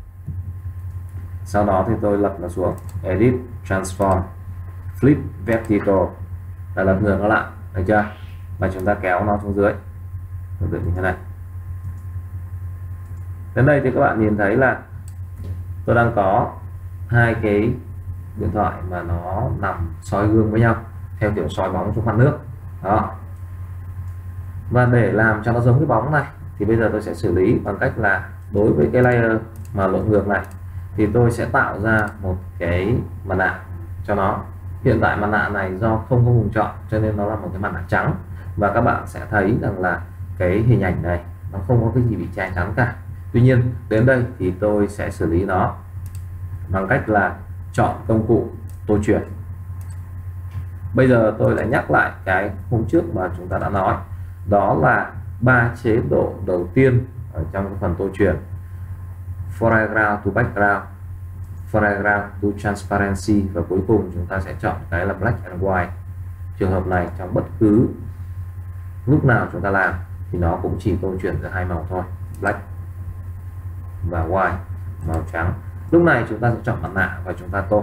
sau đó thì tôi lật nó xuống, Edit, Transform, Flip Vertical, là lật ngược nó lại, được chưa? Và chúng ta kéo nó xuống dưới, tương tự như thế này. Đến đây thì các bạn nhìn thấy là tôi đang có hai cái điện thoại mà nó nằm soi gương với nhau theo kiểu soi bóng xuống mặt nước đó. Và để làm cho nó giống cái bóng này thì bây giờ tôi sẽ xử lý bằng cách là đối với cái layer mà lộn ngược này thì tôi sẽ tạo ra một cái mặt nạ cho nó. Hiện tại mặt nạ này do không có vùng chọn cho nên nó là một cái mặt nạ trắng, và các bạn sẽ thấy rằng là cái hình ảnh này nó không có cái gì bị che chắn cả. Tuy nhiên đến đây thì tôi sẽ xử lý nó bằng cách là chọn công cụ tô chuyển. Bây giờ tôi lại nhắc lại cái hôm trước mà chúng ta đã nói, đó là ba chế độ đầu tiên ở trong cái phần tô chuyển: foreground to background, foreground to transparency, và cuối cùng chúng ta sẽ chọn cái là black and white. Trường hợp này trong bất cứ lúc nào chúng ta làm thì nó cũng chỉ tô chuyển giữa hai màu thôi, black và white, màu trắng. Lúc này chúng ta sẽ chọn mặt nạ và chúng ta tô.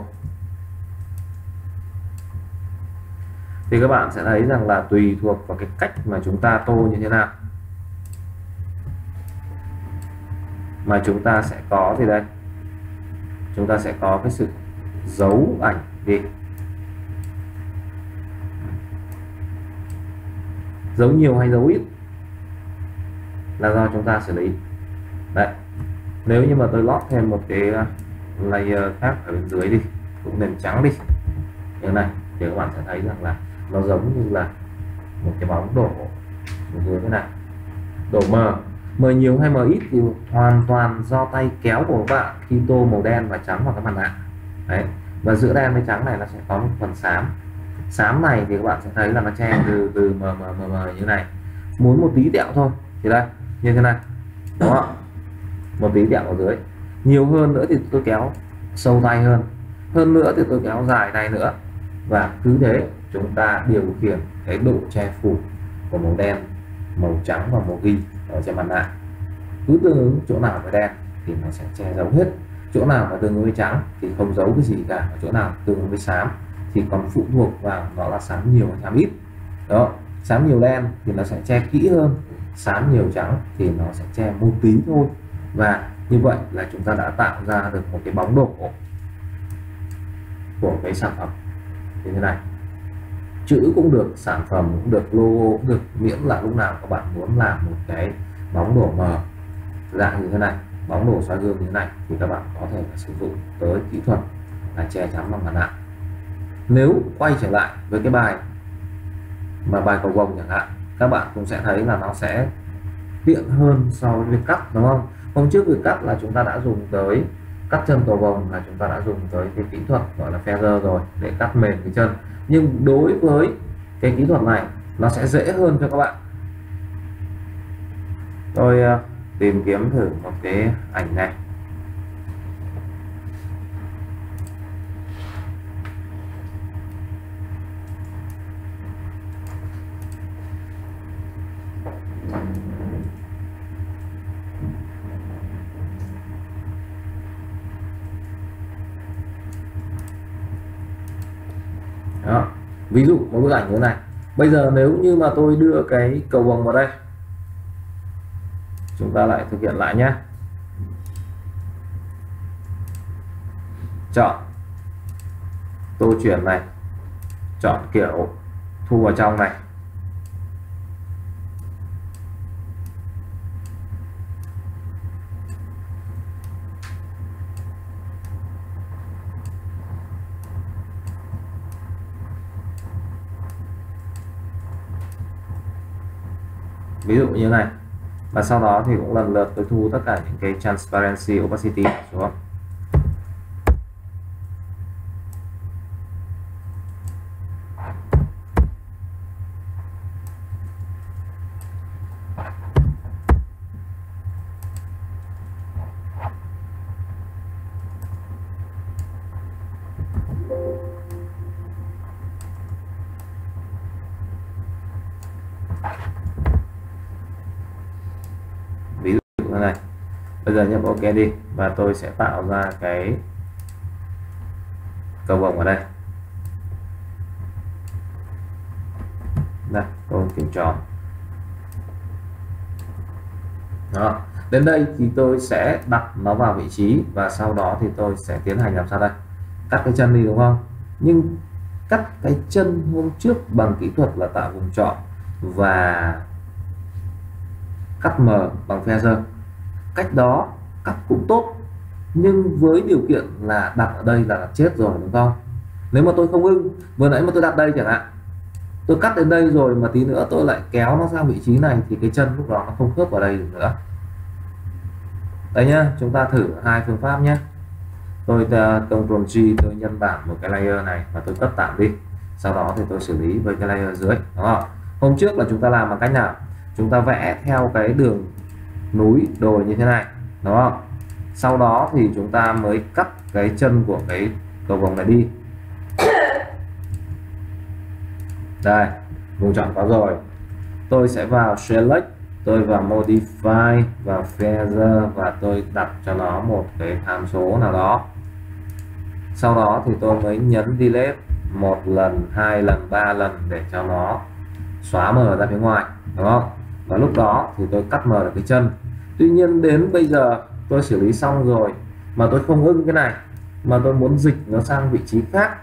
Thì các bạn sẽ thấy rằng là tùy thuộc vào cái cách mà chúng ta tô như thế nào mà chúng ta sẽ có gì đây, chúng ta sẽ có cái sự giấu ảnh đi, giấu nhiều hay giấu ít là do chúng ta xử lý. Đấy, nếu như mà tôi lót thêm một cái layer khác ở bên dưới đi, cũng nền trắng đi như này, thì các bạn sẽ thấy rằng là nó giống như là một cái bóng đổ như thế này, đổ mờ. Mờ nhiều hay mờ ít thì hoàn toàn do tay kéo của các bạn khi tô màu đen và trắng vào cái mặt nạ. Đấy, và giữa đen với trắng này nó sẽ có một phần xám. Xám này thì các bạn sẽ thấy là nó che từ từ mờ mờ mờ mờ như này. Muốn một tí tẹo thôi thì đây, như thế này, đúng không? Một tí tẹo ở dưới. Nhiều hơn nữa thì tôi kéo sâu tay hơn, hơn nữa thì tôi kéo dài tay nữa, và cứ thế chúng ta điều khiển cái độ che phủ của màu đen, màu trắng và màu ghi ở trên mặt nạ. Cứ tương ứng chỗ nào với đen thì nó sẽ che giấu hết, chỗ nào mà tương ứng với trắng thì không giấu cái gì cả, chỗ nào tương ứng với xám thì còn phụ thuộc vào nó là xám nhiều hay xám ít. Đó, xám nhiều đen thì nó sẽ che kỹ hơn, xám nhiều trắng thì nó sẽ che một tí thôi. Và như vậy là chúng ta đã tạo ra được một cái bóng đổ của cái sản phẩm như thế này. Chữ cũng được, sản phẩm cũng được, logo cũng được, miễn là lúc nào các bạn muốn làm một cái bóng đổ mờ dạng như thế này, bóng đổ soi gương như thế này, thì các bạn có thể sử dụng tới kỹ thuật là che chắn bằng mặt nạ. Nếu quay trở lại với cái bài mà bài cầu vồng chẳng hạn, các bạn cũng sẽ thấy là nó sẽ tiện hơn so với việc cắt, đúng không? Hôm trước việc cắt là chúng ta đã dùng tới cắt chân cầu vồng, là chúng ta đã dùng tới cái kỹ thuật gọi là feather rồi để cắt mềm cái chân. Nhưng đối với cái kỹ thuật này nó sẽ dễ hơn cho các bạn. Tôi uh, tìm kiếm thử một cái ảnh này. Đó, ví dụ một bức ảnh như thế này. Bây giờ nếu như mà tôi đưa cái cầu vồng vào đây, chúng ta lại thực hiện lại nhé. Chọn tô chuyển này, chọn kiểu thu vào trong này, ví dụ như này, và sau đó thì cũng lần lượt tôi thu tất cả những cái transparency, opacity xuống. Ví dụ như này. Bây giờ nhấp OK đi, và tôi sẽ tạo ra cái cầu vồng ở đây. Đây, tôi kiểm tròn. Đó. Đến đây thì tôi sẽ đặt nó vào vị trí và sau đó thì tôi sẽ tiến hành làm sao đây, cắt cái chân đi đúng không? Nhưng cắt cái chân hôm trước bằng kỹ thuật là tạo vùng chọn và cắt mờ bằng feather. Cách đó cắt cũng tốt, nhưng với điều kiện là đặt ở đây là chết rồi đúng không? Nếu mà tôi không ưng, vừa nãy mà tôi đặt đây chẳng hạn, tôi cắt đến đây rồi mà tí nữa tôi lại kéo nó sang vị trí này thì cái chân lúc đó nó không khớp vào đây được nữa. Đây nhá, chúng ta thử hai phương pháp nhé. Tôi Ctrl G, tôi nhân bản một cái layer này và tôi cất tạm đi, sau đó thì tôi xử lý với cái layer dưới, đúng không? Hôm trước là chúng ta làm bằng cách nào? Chúng ta vẽ theo cái đường núi đồi như thế này, đúng không? Sau đó thì chúng ta mới cắt cái chân của cái cầu vồng này đi. Đây, vùng chọn có rồi. Tôi sẽ vào Select, tôi vào Modify và Feather và tôi đặt cho nó một cái tham số nào đó. Sau đó thì tôi mới nhấn Delete một lần, hai lần, ba lần để cho nó xóa mờ ra phía ngoài, đúng không? Và lúc đó thì tôi cắt mờ được cái chân. Tuy nhiên đến bây giờ tôi xử lý xong rồi mà tôi không ưng cái này, mà tôi muốn dịch nó sang vị trí khác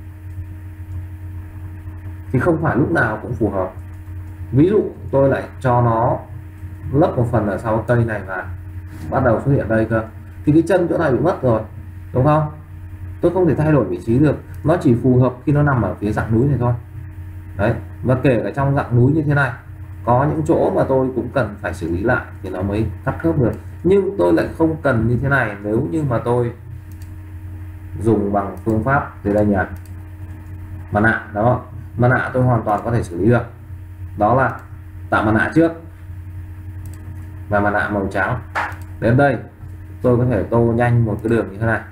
thì không phải lúc nào cũng phù hợp. Ví dụ tôi lại cho nó lấp một phần ở sau cây này và bắt đầu xuất hiện đây cơ, thì cái chân chỗ này bị mất rồi, đúng không? Tôi không thể thay đổi vị trí được, nó chỉ phù hợp khi nó nằm ở phía dạng núi này thôi. Đấy, và kể cả trong dạng núi như thế này, có những chỗ mà tôi cũng cần phải xử lý lại thì nó mới cắt khớp được. Nhưng tôi lại không cần như thế này nếu như mà tôi dùng bằng phương pháp từ đây nhỉ, mặt nạ đó. Mặt nạ tôi hoàn toàn có thể xử lý được, đó là tạo mặt nạ trước và mặt nạ màu trắng. Đến đây tôi có thể tô nhanh một cái đường như thế này,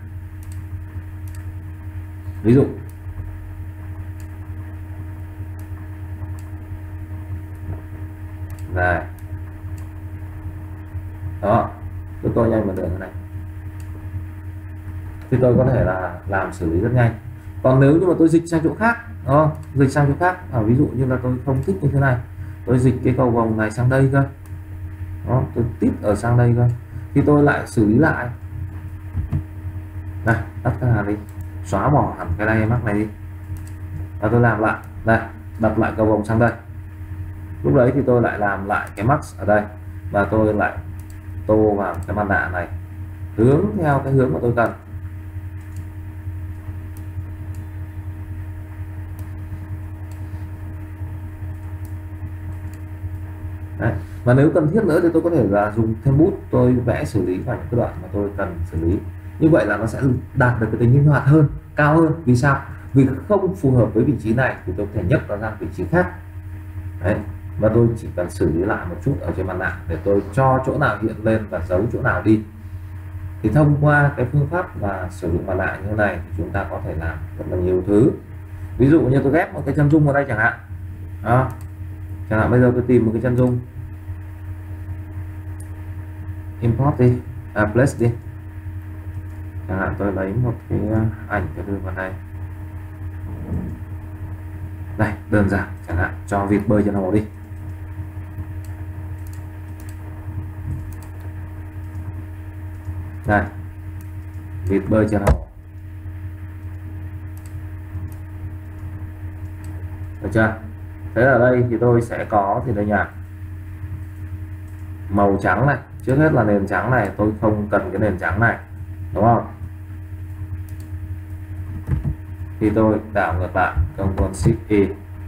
ví dụ này, đó, tôi tô nhanh một đường như này thì tôi có thể là làm xử lý rất nhanh. Còn nếu như mà tôi dịch sang chỗ khác, đó, dịch sang chỗ khác, à, ví dụ như là tôi không thích như thế này, tôi dịch cái cầu vồng này sang đây cơ, đó, tôi tít ở sang đây cơ, thì tôi lại xử lý lại. Này, tắt cái hàn đi, xóa bỏ hẳn cái này mắc này đi và tôi làm lại đây, đặt lại cầu vồng sang đây. Lúc đấy thì tôi lại làm lại cái max ở đây và tôi lại tô vào cái mặt nạ này hướng theo cái hướng mà tôi cần. Đấy. Và nếu cần thiết nữa thì tôi có thể là dùng thêm bút, tôi vẽ xử lý vào những cái đoạn mà tôi cần xử lý. Như vậy là nó sẽ đạt được cái tính linh hoạt hơn, cao hơn. Vì sao? Vì không phù hợp với vị trí này thì tôi có thể nhấc nó sang vị trí khác. Đấy. Và tôi chỉ cần xử lý lại một chút ở trên mặt nạ để tôi cho chỗ nào hiện lên và giấu chỗ nào đi. Thì thông qua cái phương pháp là sử dụng mặt nạ như thế này thì chúng ta có thể làm rất là nhiều thứ. Ví dụ như tôi ghép một cái chân dung vào đây chẳng hạn. Đó. Chẳng hạn bây giờ tôi tìm một cái chân dung, import đi, à, place đi, chẳng hạn tôi lấy một cái ảnh tôi đưa vào đây, đây đơn giản, chẳng hạn cho vịt bơi trên hồ đi. Đây, vịt bơi trên hồ, được chưa? Thế ở đây thì tôi sẽ có thì đây nhỉ, màu trắng này, trước hết là nền trắng này, tôi không cần cái nền trắng này, đúng không? Thì tôi đảo ngược lại, Ctrl Shift E,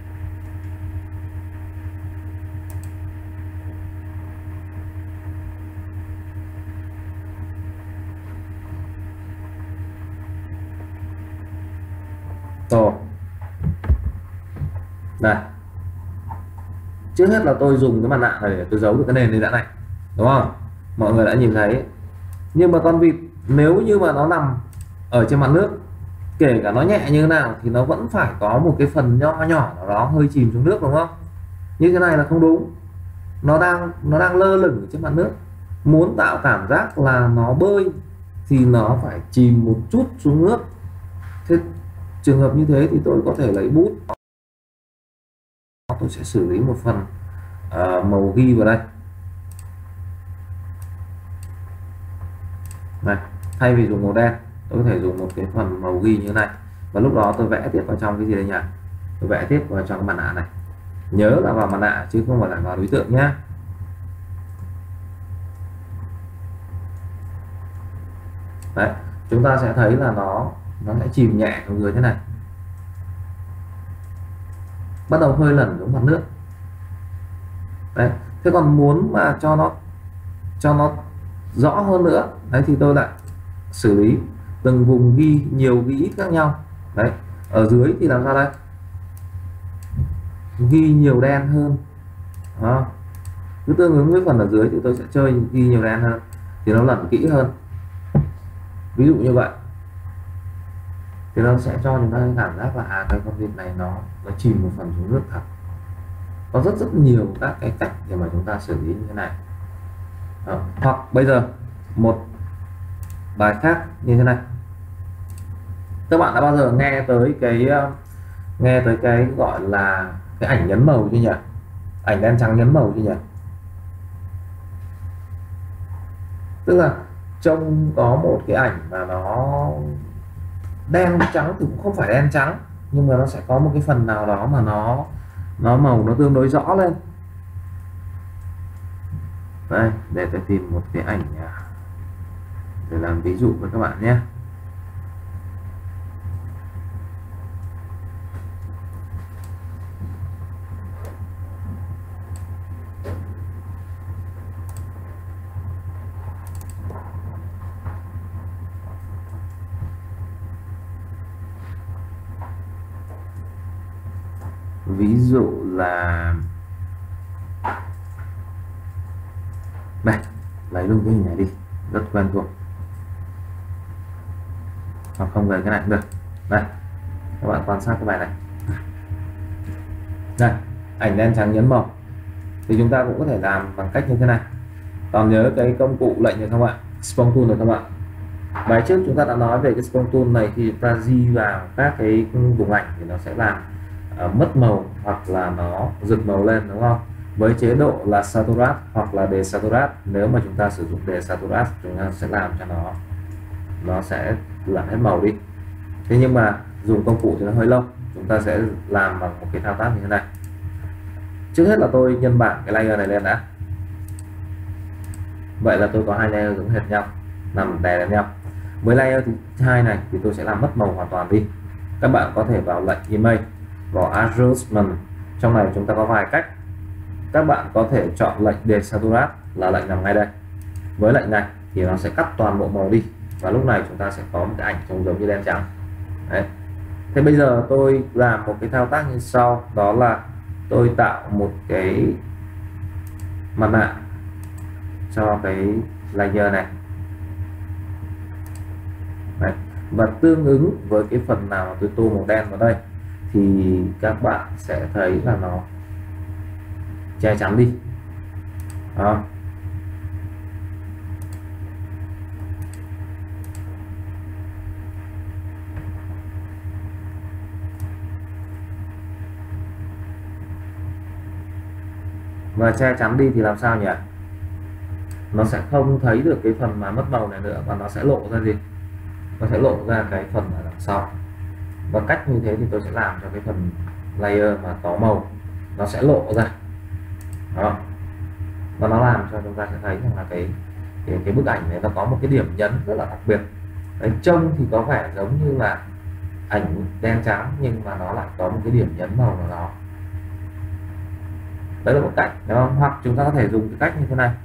tô. Đây, trước hết là tôi dùng cái mặt nạ này để tôi giấu được cái nền này đã này, đúng không? Mọi người đã nhìn thấy. Nhưng mà con vịt nếu như mà nó nằm ở trên mặt nước, kể cả nó nhẹ như thế nào thì nó vẫn phải có một cái phần nho nhỏ nào đó hơi chìm xuống nước, đúng không? Như thế này là không đúng. Nó đang nó đang lơ lửng ở trên mặt nước. Muốn tạo cảm giác là nó bơi thì nó phải chìm một chút xuống nước. Thế trường hợp như thế thì tôi có thể lấy bút, tôi sẽ xử lý một phần uh, màu ghi vào đây. Này, thay vì dùng màu đen tôi có thể dùng một cái phần màu ghi như thế này, và lúc đó tôi vẽ tiếp vào trong cái gì đây nhỉ, tôi vẽ tiếp vào trong cái mặt nạ này. Nhớ là vào mặt nạ chứ không phải là vào đối tượng nhé. Đấy, chúng ta sẽ thấy là nó nó sẽ chìm nhẹ xuống dưới thế này, bắt đầu hơi lẩn xuống mặt nước. Đấy, thế còn muốn mà cho nó cho nó rõ hơn nữa đấy thì tôi lại xử lý từng vùng ghi nhiều ghi ít khác nhau. Đấy, ở dưới thì làm sao đây, ghi nhiều đen hơn đó. Cứ tương ứng với phần ở dưới thì tôi sẽ chơi ghi nhiều đen hơn thì nó lẩn kỹ hơn, ví dụ như vậy thì nó sẽ cho chúng ta cảm giác là à cái con vịt này nó nó chìm một phần xuống nước thật. Có rất rất nhiều các cái cách để mà chúng ta xử lý như thế này. Đó. Hoặc bây giờ một bài khác như thế này, các bạn đã bao giờ nghe tới cái nghe tới cái gọi là cái ảnh nhấn màu chưa nhỉ, ảnh đen trắng nhấn màu chưa nhỉ? Tức là trông có một cái ảnh mà nó đen trắng thì cũng không phải đen trắng, nhưng mà nó sẽ có một cái phần nào đó mà nó nó màu nó tương đối rõ lên. Đây, để tôi tìm một cái ảnh để làm ví dụ với các bạn nhé. Ví dụ là đây, lấy luôn cái hình này đi, rất quen thuộc, hoặc không về cái này cũng được. Đây, các bạn quan sát cái bài này, đây ảnh đen trắng nhấn màu thì chúng ta cũng có thể làm bằng cách như thế này. Còn nhớ cái công cụ lệnh này không ạ, Spawn Tool rồi các bạn. Bài trước chúng ta đã nói về cái Spawn Tool này, thì chúng ta di vào các cái vùng ảnh thì nó sẽ làm uh, mất màu hoặc là nó rực màu lên, đúng không? Với chế độ là Saturat hoặc là Desaturat, nếu mà chúng ta sử dụng Desaturat chúng ta sẽ làm cho nó nó sẽ làm hết màu đi. Thế nhưng mà dùng công cụ thì nó hơi lâu, chúng ta sẽ làm bằng một cái thao tác như thế này. Trước hết là tôi nhân bản cái layer này lên đã. Vậy là tôi có hai layer giống hệt nhau, nằm đè lên nhau. Với layer thứ hai này thì tôi sẽ làm mất màu hoàn toàn đi. Các bạn có thể vào lệnh Image, vào Adjustment. Trong này chúng ta có vài cách. Các bạn có thể chọn lệnh Desaturat là lệnh nằm ngay đây. Với lệnh này thì nó sẽ cắt toàn bộ màu đi, và lúc này chúng ta sẽ có một cái ảnh trông giống như đen trắng. Đấy. Thế bây giờ tôi làm một cái thao tác như sau, đó là tôi tạo một cái mặt nạ cho cái layer này. Đấy. Và tương ứng với cái phần nào mà tôi tô màu đen vào đây thì các bạn sẽ thấy là nó che chắn đi. Đó. Và che chắn đi thì làm sao nhỉ? Nó sẽ không thấy được cái phần mà mất màu này nữa, và nó sẽ lộ ra gì? Nó sẽ lộ ra cái phần ở đằng sau. Và cách như thế thì tôi sẽ làm cho cái phần layer mà có màu nó sẽ lộ ra. Đó. Và nó làm cho chúng ta sẽ thấy rằng là cái cái, cái bức ảnh này nó có một cái điểm nhấn rất là đặc biệt. Đấy, trông thì có vẻ giống như là ảnh đen trắng nhưng mà nó lại có một cái điểm nhấn màu nào đó. Đấy là một cách, đúng không? Hoặc chúng ta có thể dùng cái cách như thế này,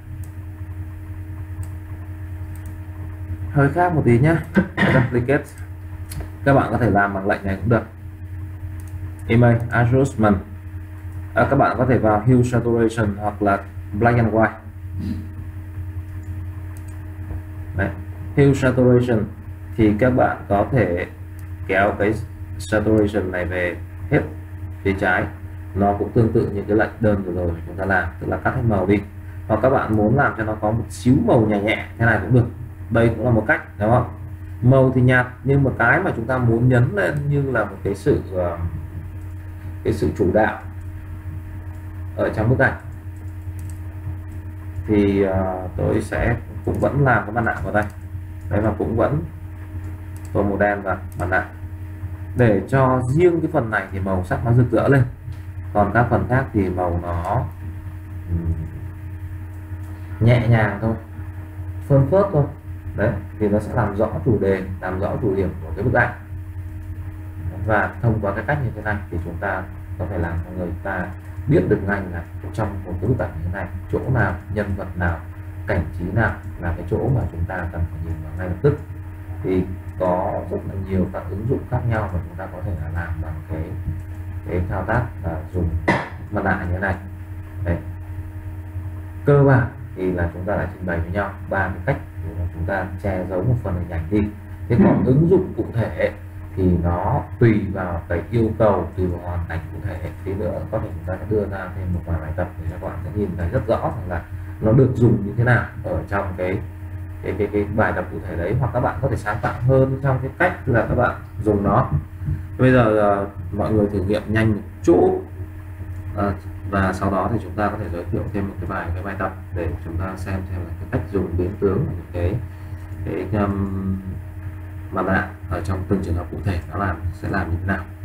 hơi khác một tí nhé. Duplicate. Các bạn có thể làm bằng lệnh này cũng được. Image, Adjustment. À, các bạn có thể vào Hue Saturation hoặc là Black and White. Đấy. Hue Saturation thì các bạn có thể kéo cái Saturation này về hết phía trái. Nó cũng tương tự như cái lệnh đơn vừa rồi chúng ta làm, tức là cắt hết màu đi. Hoặc các bạn muốn làm cho nó có một xíu màu nhẹ nhẹ thế này cũng được. Đây cũng là một cách, đúng không? Màu thì nhạt, nhưng mà cái mà chúng ta muốn nhấn lên như là một cái sự cái sự chủ đạo ở trong bức ảnh thì uh, tôi sẽ cũng vẫn làm cái mặt nạ vào đây. đấy, và cũng vẫn tô màu đen và mặt nạ để cho riêng cái phần này thì màu sắc nó rực rỡ lên, còn các phần khác thì màu nó nhẹ nhàng thôi, phơn phớt thôi. Đấy thì nó sẽ làm rõ chủ đề, làm rõ chủ điểm của cái bức ảnh. Và thông qua cái cách như thế này thì chúng ta có thể làm cho người ta biết được ngay là trong một cái bức ảnh như thế này, chỗ nào, nhân vật nào, cảnh trí nào là cái chỗ mà chúng ta cần phải nhìn vào ngay lập tức. Thì có rất là nhiều các ứng dụng khác nhau mà chúng ta có thể là làm bằng cái cái thao tác là dùng mặt nạ như thế này. Đấy. Cơ bản thì là chúng ta đã trình bày với nhau ba cái cách để mà chúng ta che giấu một phần hình ảnh đi. Thế còn ứng dụng cụ thể thì nó tùy vào cái yêu cầu, tùy vào hoàn cảnh cụ thể. Tí nữa có thể chúng ta sẽ đưa ra thêm một vài bài tập để các bạn sẽ nhìn thấy rất rõ rằng là nó được dùng như thế nào ở trong cái cái cái, cái bài tập cụ thể đấy, hoặc các bạn có thể sáng tạo hơn trong cái cách là các bạn dùng nó. Bây giờ uh, mọi người thử nghiệm nhanh một chỗ uh, và sau đó thì chúng ta có thể giới thiệu thêm một cái bài cái bài tập để chúng ta xem xem là cái cách dùng biến tướng của cái cái um, mặt nạ ở trong từng trường hợp cụ thể nó làm sẽ làm như thế nào.